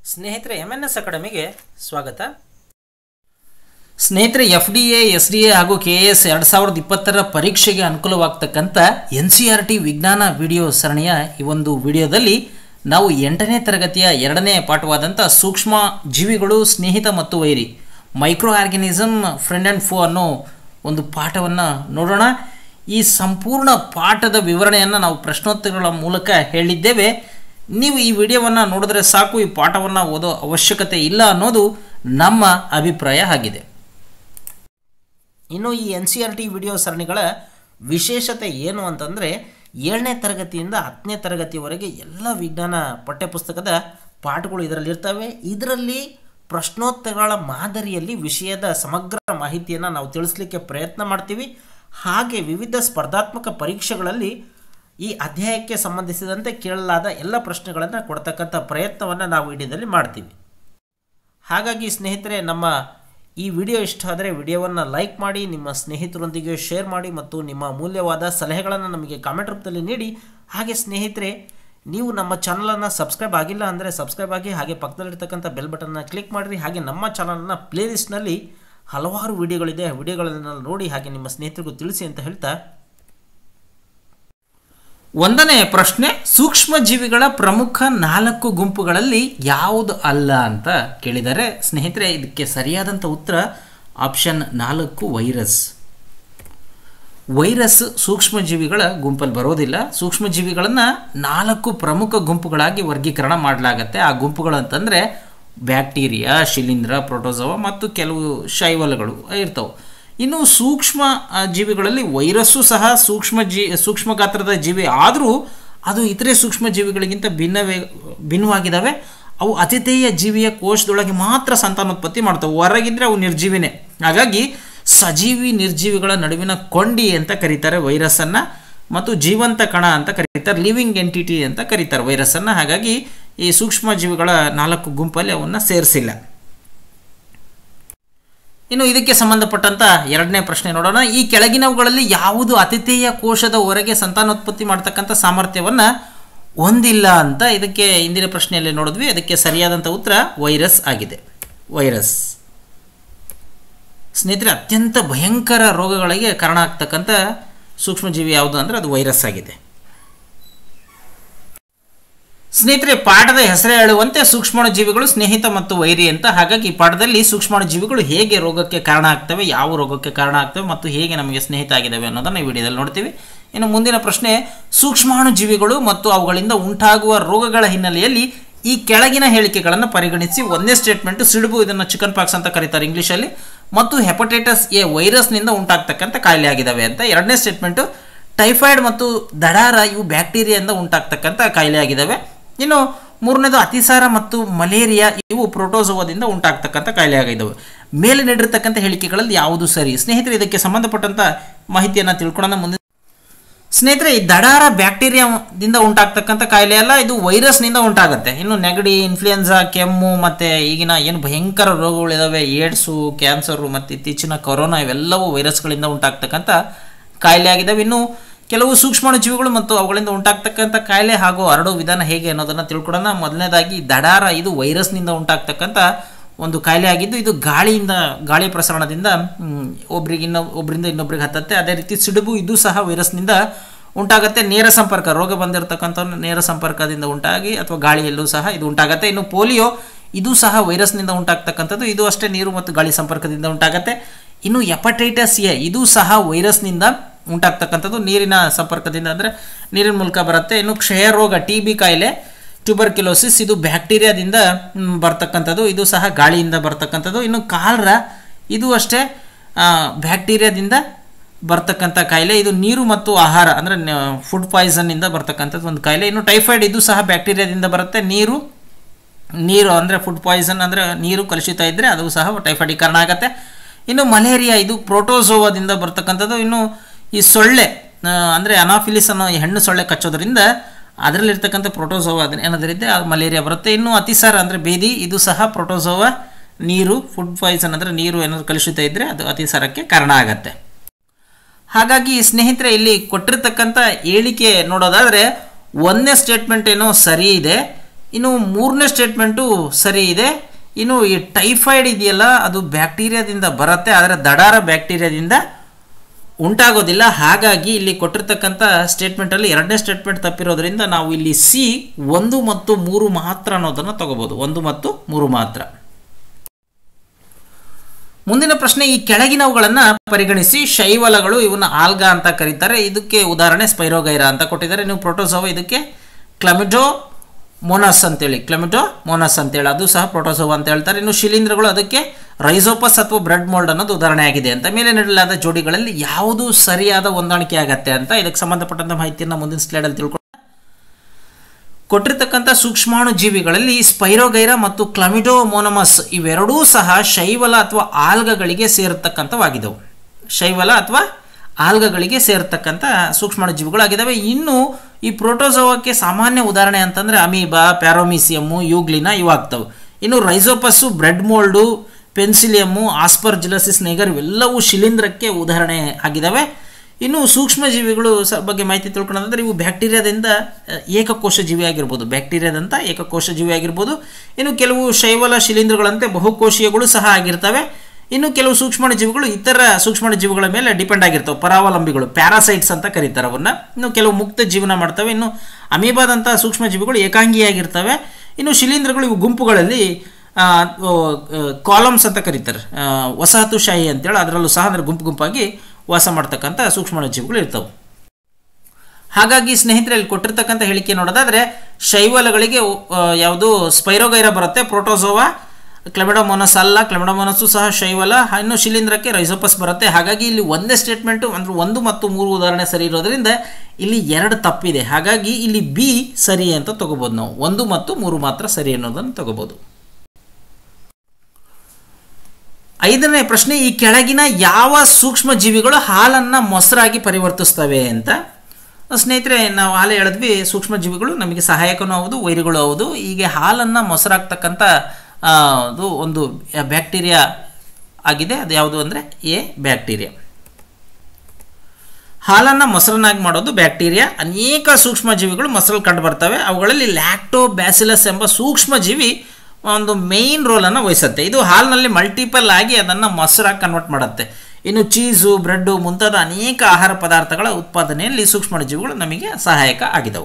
ಸ್ನೇಹಿತರೆ MNS ಅಕಾಡೆಮಿಗೆ ಸ್ವಾಗತ. ಸ್ನೇಹಿತರೆ FDA, SDA ಹಾಗೂ KS 2020 ಪರೀಕ್ಷೆಗೆ ಅನುಕೂಲವಾಗತಕ್ಕಂಥ NCERT ವಿಜ್ಞಾನ ವಿಡಿಯೋ ಸರಣಿಯ ಈ ಒಂದು ವಿಡಿಯೋದಲ್ಲಿ ನಾವು 8ನೇ ತರಗತಿಯ 2ನೇ ಪಾಠವಾದಂಥ ಸೂಕ್ಷ್ಮ ಜೀವಿಗಳು ಸ್ನೇಹಿತ ಮತ್ತು ವೈರಿ microorganism friend and foe ಅನ್ನೋ ಒಂದು ಪಾಠವನ್ನು ನೋಡೋಣ. ಈ ಸಂಪೂರ್ಣ ಪಾಠದ ವಿವರಣೆಯನ್ನು ನಾವು ಪ್ರಶ್ನೋತ್ತರಗಳ ಮೂಲಕ ಹೇಳಿದ್ದೇವೆ. ನೀವು ಈ ವಿಡಿಯೋವನ್ನು ನೋಡಿದ್ರೆ ಸಾಕು, ಈ ಪಾಠವನ್ನು ಓದೋ ಅವಶ್ಯಕತೆ ಇಲ್ಲ ಅನ್ನೋದು ನಮ್ಮ ಅಭಿಪ್ರಾಯ ಆಗಿದೆ. ಇನ್ನು ಈ NCERT ವಿಡಿಯೋ ಸರಣಿಗಳ ವಿಶೇಷತೆ ಏನು ಅಂತಂದರೆ 7ನೇ ತರಗತಿಯಿಂದ 10ನೇ ತರಗತಿಯವರೆಗೆ ಎಲ್ಲ ವಿಜ್ಞಾನ ಪಠ್ಯಪುಸ್ತಕದ ಪಾಠಗಳು ಇದರಲ್ಲಿರ್ತವೆ. ಇದರಲ್ಲಿ ಪ್ರಶ್ನೋತ್ತರಗಳ ಮಾದರಿಯಲ್ಲಿ ವಿಷಯದ ಸಮಗ್ರ ಮಾಹಿತಿಯನ್ನು ನಾವು ತಿಳಿಸ್ಲಿಕ್ಕೆ ಪ್ರಯತ್ನ ಮಾಡ್ತೀವಿ. ಹಾಗೆ ವಿವಿಧ ಸ್ಪರ್ಧಾತ್ಮಕ ಪರೀಕ್ಷೆಗಳಲ್ಲಿ ಈ ಅಧ್ಯಾಯಕ್ಕೆ ಸಂಬಂಧಿಸಿದಂತೆ ಕೇಳಲಾದ ಎಲ್ಲ ಪ್ರಶ್ನೆಗಳನ್ನು ಕೊಡ್ತಕ್ಕಂಥ ಪ್ರಯತ್ನವನ್ನು ನಾವು ವಿಡಿಯೋದಲ್ಲಿ ಮಾಡ್ತೀವಿ. ಹಾಗಾಗಿ ಸ್ನೇಹಿತರೆ, ನಮ್ಮ ಈ ವಿಡಿಯೋ ಇಷ್ಟ ಆದರೆ ವಿಡಿಯೋವನ್ನು ಲೈಕ್ ಮಾಡಿ, ನಿಮ್ಮ ಸ್ನೇಹಿತರೊಂದಿಗೆ ಶೇರ್ ಮಾಡಿ ಮತ್ತು ನಿಮ್ಮ ಅಮೂಲ್ಯವಾದ ಸಲಹೆಗಳನ್ನು ನಮಗೆ ಕಾಮೆಂಟ್ ರೂಪದಲ್ಲಿ ನೀಡಿ. ಹಾಗೆ ಸ್ನೇಹಿತರೆ, ನೀವು ನಮ್ಮ ಚಾನಲನ್ನು ಸಬ್ಸ್ಕ್ರೈಬ್ ಆಗಿಲ್ಲ ಅಂದರೆ ಸಬ್ಸ್ಕ್ರೈಬ್ ಆಗಿ, ಹಾಗೆ ಪಕ್ಕದಲ್ಲಿರ್ತಕ್ಕಂಥ ಬೆಲ್ ಬಟನ್ನ ಕ್ಲಿಕ್ ಮಾಡಿರಿ. ಹಾಗೆ ನಮ್ಮ ಚಾನಲ್ನ ಪ್ಲೇಲಿಸ್ಟ್ನಲ್ಲಿ ಹಲವಾರು ವಿಡಿಯೋಗಳಿದೆ, ವಿಡಿಯೋಗಳನ್ನು ನೋಡಿ ಹಾಗೆ ನಿಮ್ಮ ಸ್ನೇಹಿತರಿಗೂ ತಿಳಿಸಿ ಅಂತ ಹೇಳ್ತಾ, 1ನೇ ಪ್ರಶ್ನೆ, ಸೂಕ್ಷ್ಮ ಜೀವಿಗಳ ಪ್ರಮುಖ 4 ಗುಂಪುಗಳಲ್ಲಿ ಯಾವುದು ಅಲ್ಲ ಅಂತ ಕೇಳಿದರೆ ಸ್ನೇಹಿತರೆ, ಇದಕ್ಕೆ ಸರಿಯಾದಂಥ ಉತ್ತರ ಆಪ್ಷನ್ 4 ವೈರಸ್. ವೈರಸ್ ಸೂಕ್ಷ್ಮ ಜೀವಿಗಳ ಗುಂಪಲ್ಲಿ ಬರೋದಿಲ್ಲ. ಸೂಕ್ಷ್ಮ ಜೀವಿಗಳನ್ನು 4 ಪ್ರಮುಖ ಗುಂಪುಗಳಾಗಿ ವರ್ಗೀಕರಣ ಮಾಡಲಾಗತ್ತೆ. ಆ ಗುಂಪುಗಳು ಅಂತಂದರೆ ಬ್ಯಾಕ್ಟೀರಿಯಾ, ಶಿಲೀಂಧ್ರ, ಪ್ರೋಟೋಜೋವಾ ಮತ್ತು ಕೆಲವು ಶೈವಲಗಳು ಇರ್ತವೆ. ಇನ್ನು ಸೂಕ್ಷ್ಮ ಜೀವಿಗಳಲ್ಲಿ ವೈರಸ್ಸು ಸಹ ಸೂಕ್ಷ್ಮ ಗಾತ್ರದ ಜೀವಿ ಆದರೂ ಅದು ಇತರೆ ಸೂಕ್ಷ್ಮ ಜೀವಿಗಳಿಗಿಂತ ಭಿನ್ನವಾಗಿದ್ದಾವೆ. ಅವು ಅತಿಥೇಯ ಜೀವಿಯ ಕೋಶದೊಳಗೆ ಮಾತ್ರ ಸಂತಾನೋತ್ಪತ್ತಿ ಮಾಡ್ತವೆ, ಹೊರಗಿದ್ರೆ ಅವು ನಿರ್ಜೀವಿನೇ. ಹಾಗಾಗಿ ಸಜೀವಿ ನಿರ್ಜೀವಿಗಳ ನಡುವಿನ ಕೊಂಡಿ ಅಂತ ಕರೀತಾರೆ ವೈರಸ್ಸನ್ನು, ಮತ್ತು ಜೀವಂತ ಕಣ ಅಂತ ಕರೀತಾರೆ, ಲಿವಿಂಗ್ ಎಂಟಿಟಿ ಅಂತ ಕರೀತಾರೆ ವೈರಸ್ಸನ್ನು. ಹಾಗಾಗಿ ಈ ಸೂಕ್ಷ್ಮ ಜೀವಿಗಳ 4 ಗುಂಪಲ್ಲಿ ಅವನ್ನು ಸೇರಿಸಿಲ್ಲ. ಇನ್ನು ಇದಕ್ಕೆ ಸಂಬಂಧಪಟ್ಟಂಥ 2ನೇ ಪ್ರಶ್ನೆ ನೋಡೋಣ. ಈ ಕೆಳಗಿನವುಗಳಲ್ಲಿ ಯಾವುದು ಅತಿಥೇಯ ಕೋಶದ ಹೊರಗೆ ಸಂತಾನೋತ್ಪತ್ತಿ ಮಾಡ್ತಕ್ಕಂಥ ಸಾಮರ್ಥ್ಯವನ್ನು ಹೊಂದಿಲ್ಲ ಅಂತ ಇದಕ್ಕೆ ಹಿಂದಿನ ಪ್ರಶ್ನೆಯಲ್ಲಿ ನೋಡಿದ್ವಿ. ಅದಕ್ಕೆ ಸರಿಯಾದಂಥ ಉತ್ತರ ವೈರಸ್ ಆಗಿದೆ. ವೈರಸ್ ಸ್ನೇಹಿತರೆ, ಅತ್ಯಂತ ಭಯಂಕರ ರೋಗಗಳಿಗೆ ಕಾರಣ ಆಗ್ತಕ್ಕಂಥ ಸೂಕ್ಷ್ಮಜೀವಿ ಯಾವುದು ಅಂದರೆ ಅದು ವೈರಸ್ ಆಗಿದೆ. ಸ್ನೇಹಿತರೆ, ಪಾಠದ ಹೆಸರೇ ಹೇಳುವಂತೆ ಸೂಕ್ಷ್ಮಾಣುಜೀವಿಗಳು ಸ್ನೇಹಿತ ಮತ್ತು ವೈರಿ ಅಂತ. ಹಾಗಾಗಿ ಈ ಪಾಠದಲ್ಲಿ ಸೂಕ್ಷ್ಮಾಣುಜೀವಿಗಳು ಹೇಗೆ ರೋಗಕ್ಕೆ ಕಾರಣ ಆಗ್ತವೆ, ಯಾವ ರೋಗಕ್ಕೆ ಕಾರಣ ಆಗ್ತವೆ ಮತ್ತು ಹೇಗೆ ನಮಗೆ ಸ್ನೇಹಿತ ಆಗಿದ್ದಾವೆ ಅನ್ನೋದನ್ನು ಈ ವಿಡಿಯೋದಲ್ಲಿ ನೋಡ್ತೀವಿ. ಇನ್ನು ಮುಂದಿನ ಪ್ರಶ್ನೆ, ಸೂಕ್ಷ್ಮಾಣುಜೀವಿಗಳು ಮತ್ತು ಅವುಗಳಿಂದ ಉಂಟಾಗುವ ರೋಗಗಳ ಹಿನ್ನೆಲೆಯಲ್ಲಿ ಈ ಕೆಳಗಿನ ಹೇಳಿಕೆಗಳನ್ನು ಪರಿಗಣಿಸಿ. 1ನೇ ಸ್ಟೇಟ್ಮೆಂಟು ಸಿಡುಬು, ಇದನ್ನು ಚಿಕನ್ ಪಾಕ್ಸ್ ಅಂತ ಕರೀತಾರೆ ಇಂಗ್ಲೀಷಲ್ಲಿ, ಮತ್ತು ಹೆಪಟೈಟಿಸ್ ಎ ವೈರಸ್ನಿಂದ ಉಂಟಾಗ್ತಕ್ಕಂಥ ಕಾಯಿಲೆ ಆಗಿದ್ದಾವೆ ಅಂತ. 2ನೇ ಸ್ಟೇಟ್ಮೆಂಟು ಟೈಫಾಯ್ಡ್ ಮತ್ತು ದಡಾರ ಇವು ಬ್ಯಾಕ್ಟೀರಿಯಾದಿಂದ ಉಂಟಾಗ್ತಕ್ಕಂಥ ಕಾಯಿಲೆ ಆಗಿದ್ದಾವೆ. ಇನ್ನು 3ನೇದು ಅತಿಸಾರ ಮತ್ತು ಮಲೇರಿಯಾ ಇವು ಪ್ರೋಟೋಜೋವಾದಿಂದ ಉಂಟಾಗ್ತಕ್ಕಂಥ ಕಾಯಿಲೆ ಆಗಿದ್ದಾವೆ. ಮೇಲೆ ನೀಡಿರ್ತಕ್ಕಂಥ ಹೇಳಿಕೆಗಳಲ್ಲಿ ಯಾವುದು ಸರಿ? ಸ್ನೇಹಿತರೆ, ಇದಕ್ಕೆ ಸಂಬಂಧಪಟ್ಟಂಥ ಮಾಹಿತಿಯನ್ನು ತಿಳ್ಕೊಳ್ಳೋಣ ಮುಂದೆ. ಸ್ನೇಹಿತರೆ, ಈ ದಡಾರ ಬ್ಯಾಕ್ಟೀರಿಯಾದಿಂದ ಉಂಟಾಗ್ತಕ್ಕಂಥ ಕಾಯಿಲೆ ಅಲ್ಲ, ಇದು ವೈರಸ್ನಿಂದ ಉಂಟಾಗುತ್ತೆ. ಇನ್ನು ನೆಗಡಿ, ಇನ್ಫ್ಲೂಯೆನ್ಸಾ, ಕೆಮ್ಮು ಮತ್ತು ಈಗಿನ ಏನು ಭಯಂಕರ ರೋಗಗಳಿದ್ದಾವೆ, ಏಡ್ಸು, ಕ್ಯಾನ್ಸರು ಮತ್ತು ಇತ್ತೀಚಿನ ಕೊರೋನಾ, ಇವೆಲ್ಲವೂ ವೈರಸ್ಗಳಿಂದ ಉಂಟಾಗ್ತಕ್ಕಂಥ ಕಾಯಿಲೆ ಆಗಿದ್ದಾವೆ. ಇನ್ನು ಕೆಲವು ಸೂಕ್ಷ್ಮಾಣುಜೀವಿಗಳು ಮತ್ತು ಅವುಗಳಿಂದ ಉಂಟಾಗ್ತಕ್ಕಂಥ ಕಾಯಿಲೆ ಹಾಗೂ ಹರಡೋ ವಿಧಾನ ಹೇಗೆ ಅನ್ನೋದನ್ನು ತಿಳ್ಕೊಳ್ಳೋಣ. ಮೊದಲನೇದಾಗಿ ದಡಾರ, ಇದು ವೈರಸ್ನಿಂದ ಉಂಟಾಗ್ತಕ್ಕಂಥ ಒಂದು ಕಾಯಿಲೆ ಆಗಿದ್ದು ಇದು ಗಾಳಿ ಪ್ರಸರಣದಿಂದ ಒಬ್ಬರಿಂದ ಇನ್ನೊಬ್ಬರಿಗೆ ಹತ್ತತ್ತೆ. ಅದೇ ರೀತಿ ಸಿಡುಬು, ಇದು ಸಹ ವೈರಸ್ನಿಂದ ಉಂಟಾಗುತ್ತೆ. ನೇರ ಸಂಪರ್ಕ, ರೋಗ ಬಂದಿರತಕ್ಕಂಥವ್ರು ನೇರ ಸಂಪರ್ಕದಿಂದ ಉಂಟಾಗಿ ಅಥವಾ ಗಾಳಿಯಲ್ಲೂ ಸಹ ಇದು ಉಂಟಾಗುತ್ತೆ. ಇನ್ನು ಪೋಲಿಯೋ, ಇದು ಸಹ ವೈರಸ್ನಿಂದ ಉಂಟಾಗ್ತಕ್ಕಂಥದ್ದು, ಇದು ಅಷ್ಟೇ ನೀರು ಮತ್ತು ಗಾಳಿ ಸಂಪರ್ಕದಿಂದ ಉಂಟಾಗುತ್ತೆ. ಇನ್ನು ಹೆಪಟೈಟಿಸ್ ಎ, ಇದು ಸಹ ವೈರಸ್ನಿಂದ ಉಂಟಾಗ್ತಕ್ಕಂಥದ್ದು, ನೀರಿನ ಸಂಪರ್ಕದಿಂದ ಅಂದರೆ ನೀರಿನ ಮೂಲಕ ಬರುತ್ತೆ. ಇನ್ನು ಕ್ಷಯ ರೋಗ, TB ಕಾಯಿಲೆ, ಟ್ಯೂಬರ್ಕ್ಯುಲೋಸಿಸ್, ಇದು ಬ್ಯಾಕ್ಟೀರಿಯಾದಿಂದ ಬರ್ತಕ್ಕಂಥದ್ದು, ಇದು ಸಹ ಗಾಳಿಯಿಂದ ಬರ್ತಕ್ಕಂಥದ್ದು. ಇನ್ನು ಕಾಲರಾ, ಇದು ಅಷ್ಟೇ ಬ್ಯಾಕ್ಟೀರಿಯಾದಿಂದ ಬರ್ತಕ್ಕಂಥ ಕಾಯಿಲೆ, ಇದು ನೀರು ಮತ್ತು ಆಹಾರ ಅಂದರೆ ಫುಡ್ ಪಾಯ್ಸನ್ನಿಂದ ಬರ್ತಕ್ಕಂಥದ್ದು ಒಂದು ಕಾಯಿಲೆ. ಇನ್ನು ಟೈಫಾಯ್ಡ್, ಇದು ಸಹ ಬ್ಯಾಕ್ಟೀರಿಯಾದಿಂದ ಬರುತ್ತೆ. ನೀರು ಅಂದರೆ ಫುಡ್ ಪಾಯ್ಸನ್ ಅಂದರೆ ನೀರು ಕಲುಷಿತ ಇದ್ದರೆ ಅದು ಸಹ ಟೈಫಾಯ್ಡಿಗೆ ಕಾರಣ ಆಗುತ್ತೆ. ಇನ್ನು ಮಲೇರಿಯಾ, ಇದು ಪ್ರೋಟೋಜೋವಾದಿಂದ ಬರ್ತಕ್ಕಂಥದ್ದು. ಇನ್ನು ಈ ಸೊಳ್ಳೆ ಅಂದರೆ ಅನಾಫಿಲಿಸ್ ಅನ್ನೋ ಹೆಣ್ಣು ಸೊಳ್ಳೆ ಕಚ್ಚೋದ್ರಿಂದ ಅದರಲ್ಲಿರ್ತಕ್ಕಂಥ ಪ್ರೋಟೋಜೋವಾ ಏನಾದ್ರಿಂದ ಅದು ಮಲೇರಿಯಾ ಬರುತ್ತೆ. ಇನ್ನು ಅತಿಸಾರ ಅಂದರೆ ಬೇದಿ, ಇದು ಸಹ ಪ್ರೋಟೋಜೋವಾ, ನೀರು ಫುಡ್ ಪಾಯ್ಸನ್ ಅಂದರೆ ನೀರು ಏನಾದರೂ ಕಲುಷಿತ ಇದ್ದರೆ ಅದು ಅತಿಸಾರಕ್ಕೆ ಕಾರಣ ಆಗುತ್ತೆ. ಹಾಗಾಗಿ ಸ್ನೇಹಿತರೆ, ಇಲ್ಲಿ ಕೊಟ್ಟಿರ್ತಕ್ಕಂಥ ಹೇಳಿಕೆ ನೋಡೋದಾದರೆ 1ನೇ ಸ್ಟೇಟ್ಮೆಂಟ್ ಏನೋ ಸರಿ ಇದೆ, ಇನ್ನು ಮೂರನೇ ಸ್ಟೇಟ್ಮೆಂಟು ಸರಿ ಇದೆ. ಇನ್ನು ಈ ಟೈಫಾಯ್ಡ್ ಇದೆಯಲ್ಲ ಅದು ಬ್ಯಾಕ್ಟೀರಿಯಾದಿಂದ ಬರುತ್ತೆ, ಆದರೆ ದಡಾರ ಬ್ಯಾಕ್ಟೀರಿಯಾದಿಂದ ಉಂಟಾಗೋದಿಲ್ಲ. ಹಾಗಾಗಿ ಇಲ್ಲಿ ಕೊಟ್ಟಿರ್ತಕ್ಕಂಥ ಸ್ಟೇಟ್ಮೆಂಟಲ್ಲಿ ಎರಡನೇ ಸ್ಟೇಟ್ಮೆಂಟ್ ತಪ್ಪಿರೋದ್ರಿಂದ ನಾವು ಇಲ್ಲಿ ಸಿ 1 ಮತ್ತು 3 ಮಾತ್ರ ಅನ್ನೋದನ್ನು ತಗೋಬೋದು. 1 ಮತ್ತು 3 ಮಾತ್ರ. ಮುಂದಿನ ಪ್ರಶ್ನೆ, ಈ ಕೆಳಗಿನವುಗಳನ್ನು ಪರಿಗಣಿಸಿ. ಶೈವಲಗಳು ಇವನ್ನ ಆಲ್ಗಾ ಅಂತ ಕರೀತಾರೆ. ಇದಕ್ಕೆ ಉದಾಹರಣೆ ಸ್ಪೈರೋಗೈರಾ ಅಂತ ಕೊಟ್ಟಿದ್ದಾರೆ. ನೀವು ಪ್ರೋಟೋಸೋವಾ ಇದಕ್ಕೆ ಕ್ಲಮಿಡೋಮೋನಾಸ್ ಅಂತೇಳಿ, ಕ್ಲಮಿಡೋಮೋನಾಸ್ ಅಂತೇಳಿ ಅದು ಸಹ ಪ್ರೋಟೋಸೋವಾ ಅಂತ ಹೇಳ್ತಾರೆ. ಇನ್ನು ಶಿಲೀಂಧ್ರಗಳು ಅದಕ್ಕೆ ರೈಸೋಪಸ್ ಅಥವಾ ಬ್ರೆಡ್ ಮೋಲ್ಡ್ ಅನ್ನೋದು ಉದಾಹರಣೆ ಆಗಿದೆ ಅಂತ. ಮೇಲೆ ನೀಡಲಾದ ಜೋಡಿಗಳಲ್ಲಿ ಯಾವುದು ಸರಿಯಾದ ಹೊಂದಾಣಿಕೆ ಆಗತ್ತೆ ಅಂತ ಇದಕ್ಕೆ ಸಂಬಂಧಪಟ್ಟಂತ ಮಾಹಿತಿಯನ್ನು ಮುಂದಿನ ಸ್ಲೈಡಲ್ಲಿ ತಿಳ್ಕೊಂಡು ಕೊಟ್ಟಿರ್ತಕ್ಕಂಥ ಸೂಕ್ಷ್ಮಾಣು ಜೀವಿಗಳಲ್ಲಿ ಸ್ಪೈರೋಗೈರಾ ಮತ್ತು ಕ್ಲಮಿಡೋಮೋನಮಸ್ ಇವೆರಡೂ ಸಹ ಶೈವಲ ಅಥವಾ ಆಲ್ಗಗಳಿಗೆ ಸೇರತಕ್ಕಂಥವಾಗಿದ್ದವು. ಶೈವಲ ಅಥವಾ ಆಲ್ಗಗಳಿಗೆ ಸೇರತಕ್ಕಂಥ ಸೂಕ್ಷ್ಮಾಣು ಜೀವಿಗಳಾಗಿದ್ದಾವೆ. ಇನ್ನು ಈ ಪ್ರೋಟೋಸೋವಾಕ್ಕೆ ಸಾಮಾನ್ಯ ಉದಾಹರಣೆ ಅಂತಂದರೆ ಅಮೀಬಾ, ಪ್ಯಾರೋಮಿಸಿಯಮ್ಮು, ಯೂಗ್ಲಿನಾ ಇವಾಗ್ತವೆ. ಇನ್ನು rhizopus, bread mould, penicillium, aspergillosis niger ಇವೆಲ್ಲವೂ ಶಿಲೀಂಧ್ರಕ್ಕೆ ಉದಾಹರಣೆ ಆಗಿದ್ದಾವೆ. ಇನ್ನು ಸೂಕ್ಷ್ಮ ಜೀವಿಗಳು ಬಗ್ಗೆ ಮಾಹಿತಿ ತಿಳ್ಕೊಳ್ಳೋದಂದರೆ ಇವು ಬ್ಯಾಕ್ಟೀರಿಯಾದಿಂದ ಏಕಕೋಶ ಜೀವಿ ಆಗಿರ್ಬೋದು, ಬ್ಯಾಕ್ಟೀರಿಯಾದಂಥ ಏಕಕೋಶ ಜೀವಿ ಆಗಿರ್ಬೋದು. ಇನ್ನು ಕೆಲವು ಶೈವಲ ಶಿಲೀಂಧ್ರಗಳಂತೆ ಬಹುಕೋಶೀಯಗಳು ಸಹ ಆಗಿರ್ತವೆ. ಇನ್ನು ಕೆಲವು ಸೂಕ್ಷ್ಮಾಣು ಜೀವಿಗಳು ಇತರ ಸೂಕ್ಷ್ಮಾಣು ಜೀವಿಗಳ ಮೇಲೆ ಡಿಪೆಂಡ್ ಆಗಿರ್ತವೆ, ಪರಾವಲಂಬಿಗಳು, ಪ್ಯಾರಾಸೈಟ್ಸ್ ಅಂತ ಕರೀತಾರೆ ಅವನ್ನ. ಇನ್ನು ಕೆಲವು ಮುಕ್ತ ಜೀವನ ಮಾಡ್ತವೆ. ಇನ್ನು ಅಮೀಬಾದಂಥ ಸೂಕ್ಷ್ಮ ಜೀವಿಗಳು ಏಕಾಂಗಿಯಾಗಿರ್ತವೆ. ಇನ್ನು ಶಿಲೀಂಧ್ರಗಳು ಇವು ಗುಂಪುಗಳಲ್ಲಿ ಕಾಲಮ್ಸ್ ಅಂತ ಕರೀತಾರೆ, ವಸಾಹತುಶಾಹಿ ಅಂತೇಳಿ ಅದರಲ್ಲೂ ಸಹ ಅಂದರೆ ಗುಂಪು ಗುಂಪಾಗಿ ವಾಸ ಮಾಡ್ತಕ್ಕಂಥ ಸೂಕ್ಷ್ಮಾಣು ಜೀವಿಗಳು ಇರ್ತವೆ. ಹಾಗಾಗಿ ಸ್ನೇಹಿತರಲ್ಲಿ ಕೊಟ್ಟಿರ್ತಕ್ಕಂಥ ಹೇಳಿಕೆ ನೋಡೋದಾದರೆ ಶೈವಲಗಳಿಗೆ ಯಾವುದು ಸ್ಪೈರೋಗೈರಾ ಬರುತ್ತೆ, ಪ್ರೋಟೋಸೋವಾ ಕ್ಲಮಿಡೋಮೋನಸ್ ಅಲ್ಲ, ಕ್ಲಮಿಡೋಮೋನಸ್ಸು ಸಹ ಶೈವಲ. ಇನ್ನು ಶಿಲೀಂಧ್ರಕ್ಕೆ ರೈಸೋಪಸ್ ಬರುತ್ತೆ. ಹಾಗಾಗಿ ಇಲ್ಲಿ ಒಂದೇ ಸ್ಟೇಟ್ಮೆಂಟು ಅಂದರೆ 1 ಮತ್ತು 3 ಉದಾಹರಣೆ ಸರಿ ಇರೋದ್ರಿಂದ ಇಲ್ಲಿ 2 ತಪ್ಪಿದೆ. ಹಾಗಾಗಿ ಇಲ್ಲಿ ಬಿ ಸರಿ ಅಂತ ತಗೋಬೋದು. ನಾವು 1 ಮತ್ತು 3 ಮಾತ್ರ ಸರಿ ಅನ್ನೋದನ್ನು ತಗೋಬೋದು. 5ನೇ ಪ್ರಶ್ನೆ, ಈ ಕೆಳಗಿನ ಯಾವ ಸೂಕ್ಷ್ಮ ಜೀವಿಗಳು ಹಾಲನ್ನು ಮೊಸರಾಗಿ ಪರಿವರ್ತಿಸ್ತವೆ ಅಂತ. ಸ್ನೇಹಿತರೆ, ನಾವು ಹಾಲು ಹೇಳಿದ್ವಿ, ಸೂಕ್ಷ್ಮ ಜೀವಿಗಳು ನಮಗೆ ಸಹಾಯಕನೂ ಹೌದು, ವೈರಿಗಳು ಹೌದು. ಹೀಗೆ ಹಾಲನ್ನು ಮೊಸರಾಗ್ತಕ್ಕಂಥ ಅದು ಒಂದು ಬ್ಯಾಕ್ಟೀರಿಯಾ ಆಗಿದೆ. ಅದು ಯಾವುದು ಅಂದರೆ ಎ ಬ್ಯಾಕ್ಟೀರಿಯಾ. ಹಾಲನ್ನು ಮೊಸರನ್ನಾಗಿ ಮಾಡೋದು ಬ್ಯಾಕ್ಟೀರಿಯಾ. ಅನೇಕ ಸೂಕ್ಷ್ಮ ಜೀವಿಗಳು ಮೊಸರಲ್ಲಿ ಕಂಡು ಬರ್ತವೆ. ಅವುಗಳಲ್ಲಿ ಲ್ಯಾಕ್ಟೋಬ್ಯಾಸಿಲಸ್ ಎಂಬ ಸೂಕ್ಷ್ಮ ಜೀವಿ ಒಂದು ಮೇಯ್ನ್ ರೋಲನ್ನು ವಹಿಸುತ್ತೆ. ಇದು ಹಾಲಿನಲ್ಲಿ ಮಲ್ಟಿಪಲ್ ಆಗಿ ಅದನ್ನು ಮೊಸರಾಗಿ ಕನ್ವರ್ಟ್ ಮಾಡುತ್ತೆ. ಇನ್ನು ಚೀಸು, ಬ್ರೆಡ್ಡು ಮುಂತಾದ ಅನೇಕ ಆಹಾರ ಪದಾರ್ಥಗಳ ಉತ್ಪಾದನೆಯಲ್ಲಿ ಸೂಕ್ಷ್ಮಾಣು ಜೀವಿಗಳು ನಮಗೆ ಸಹಾಯಕ ಆಗಿದವು.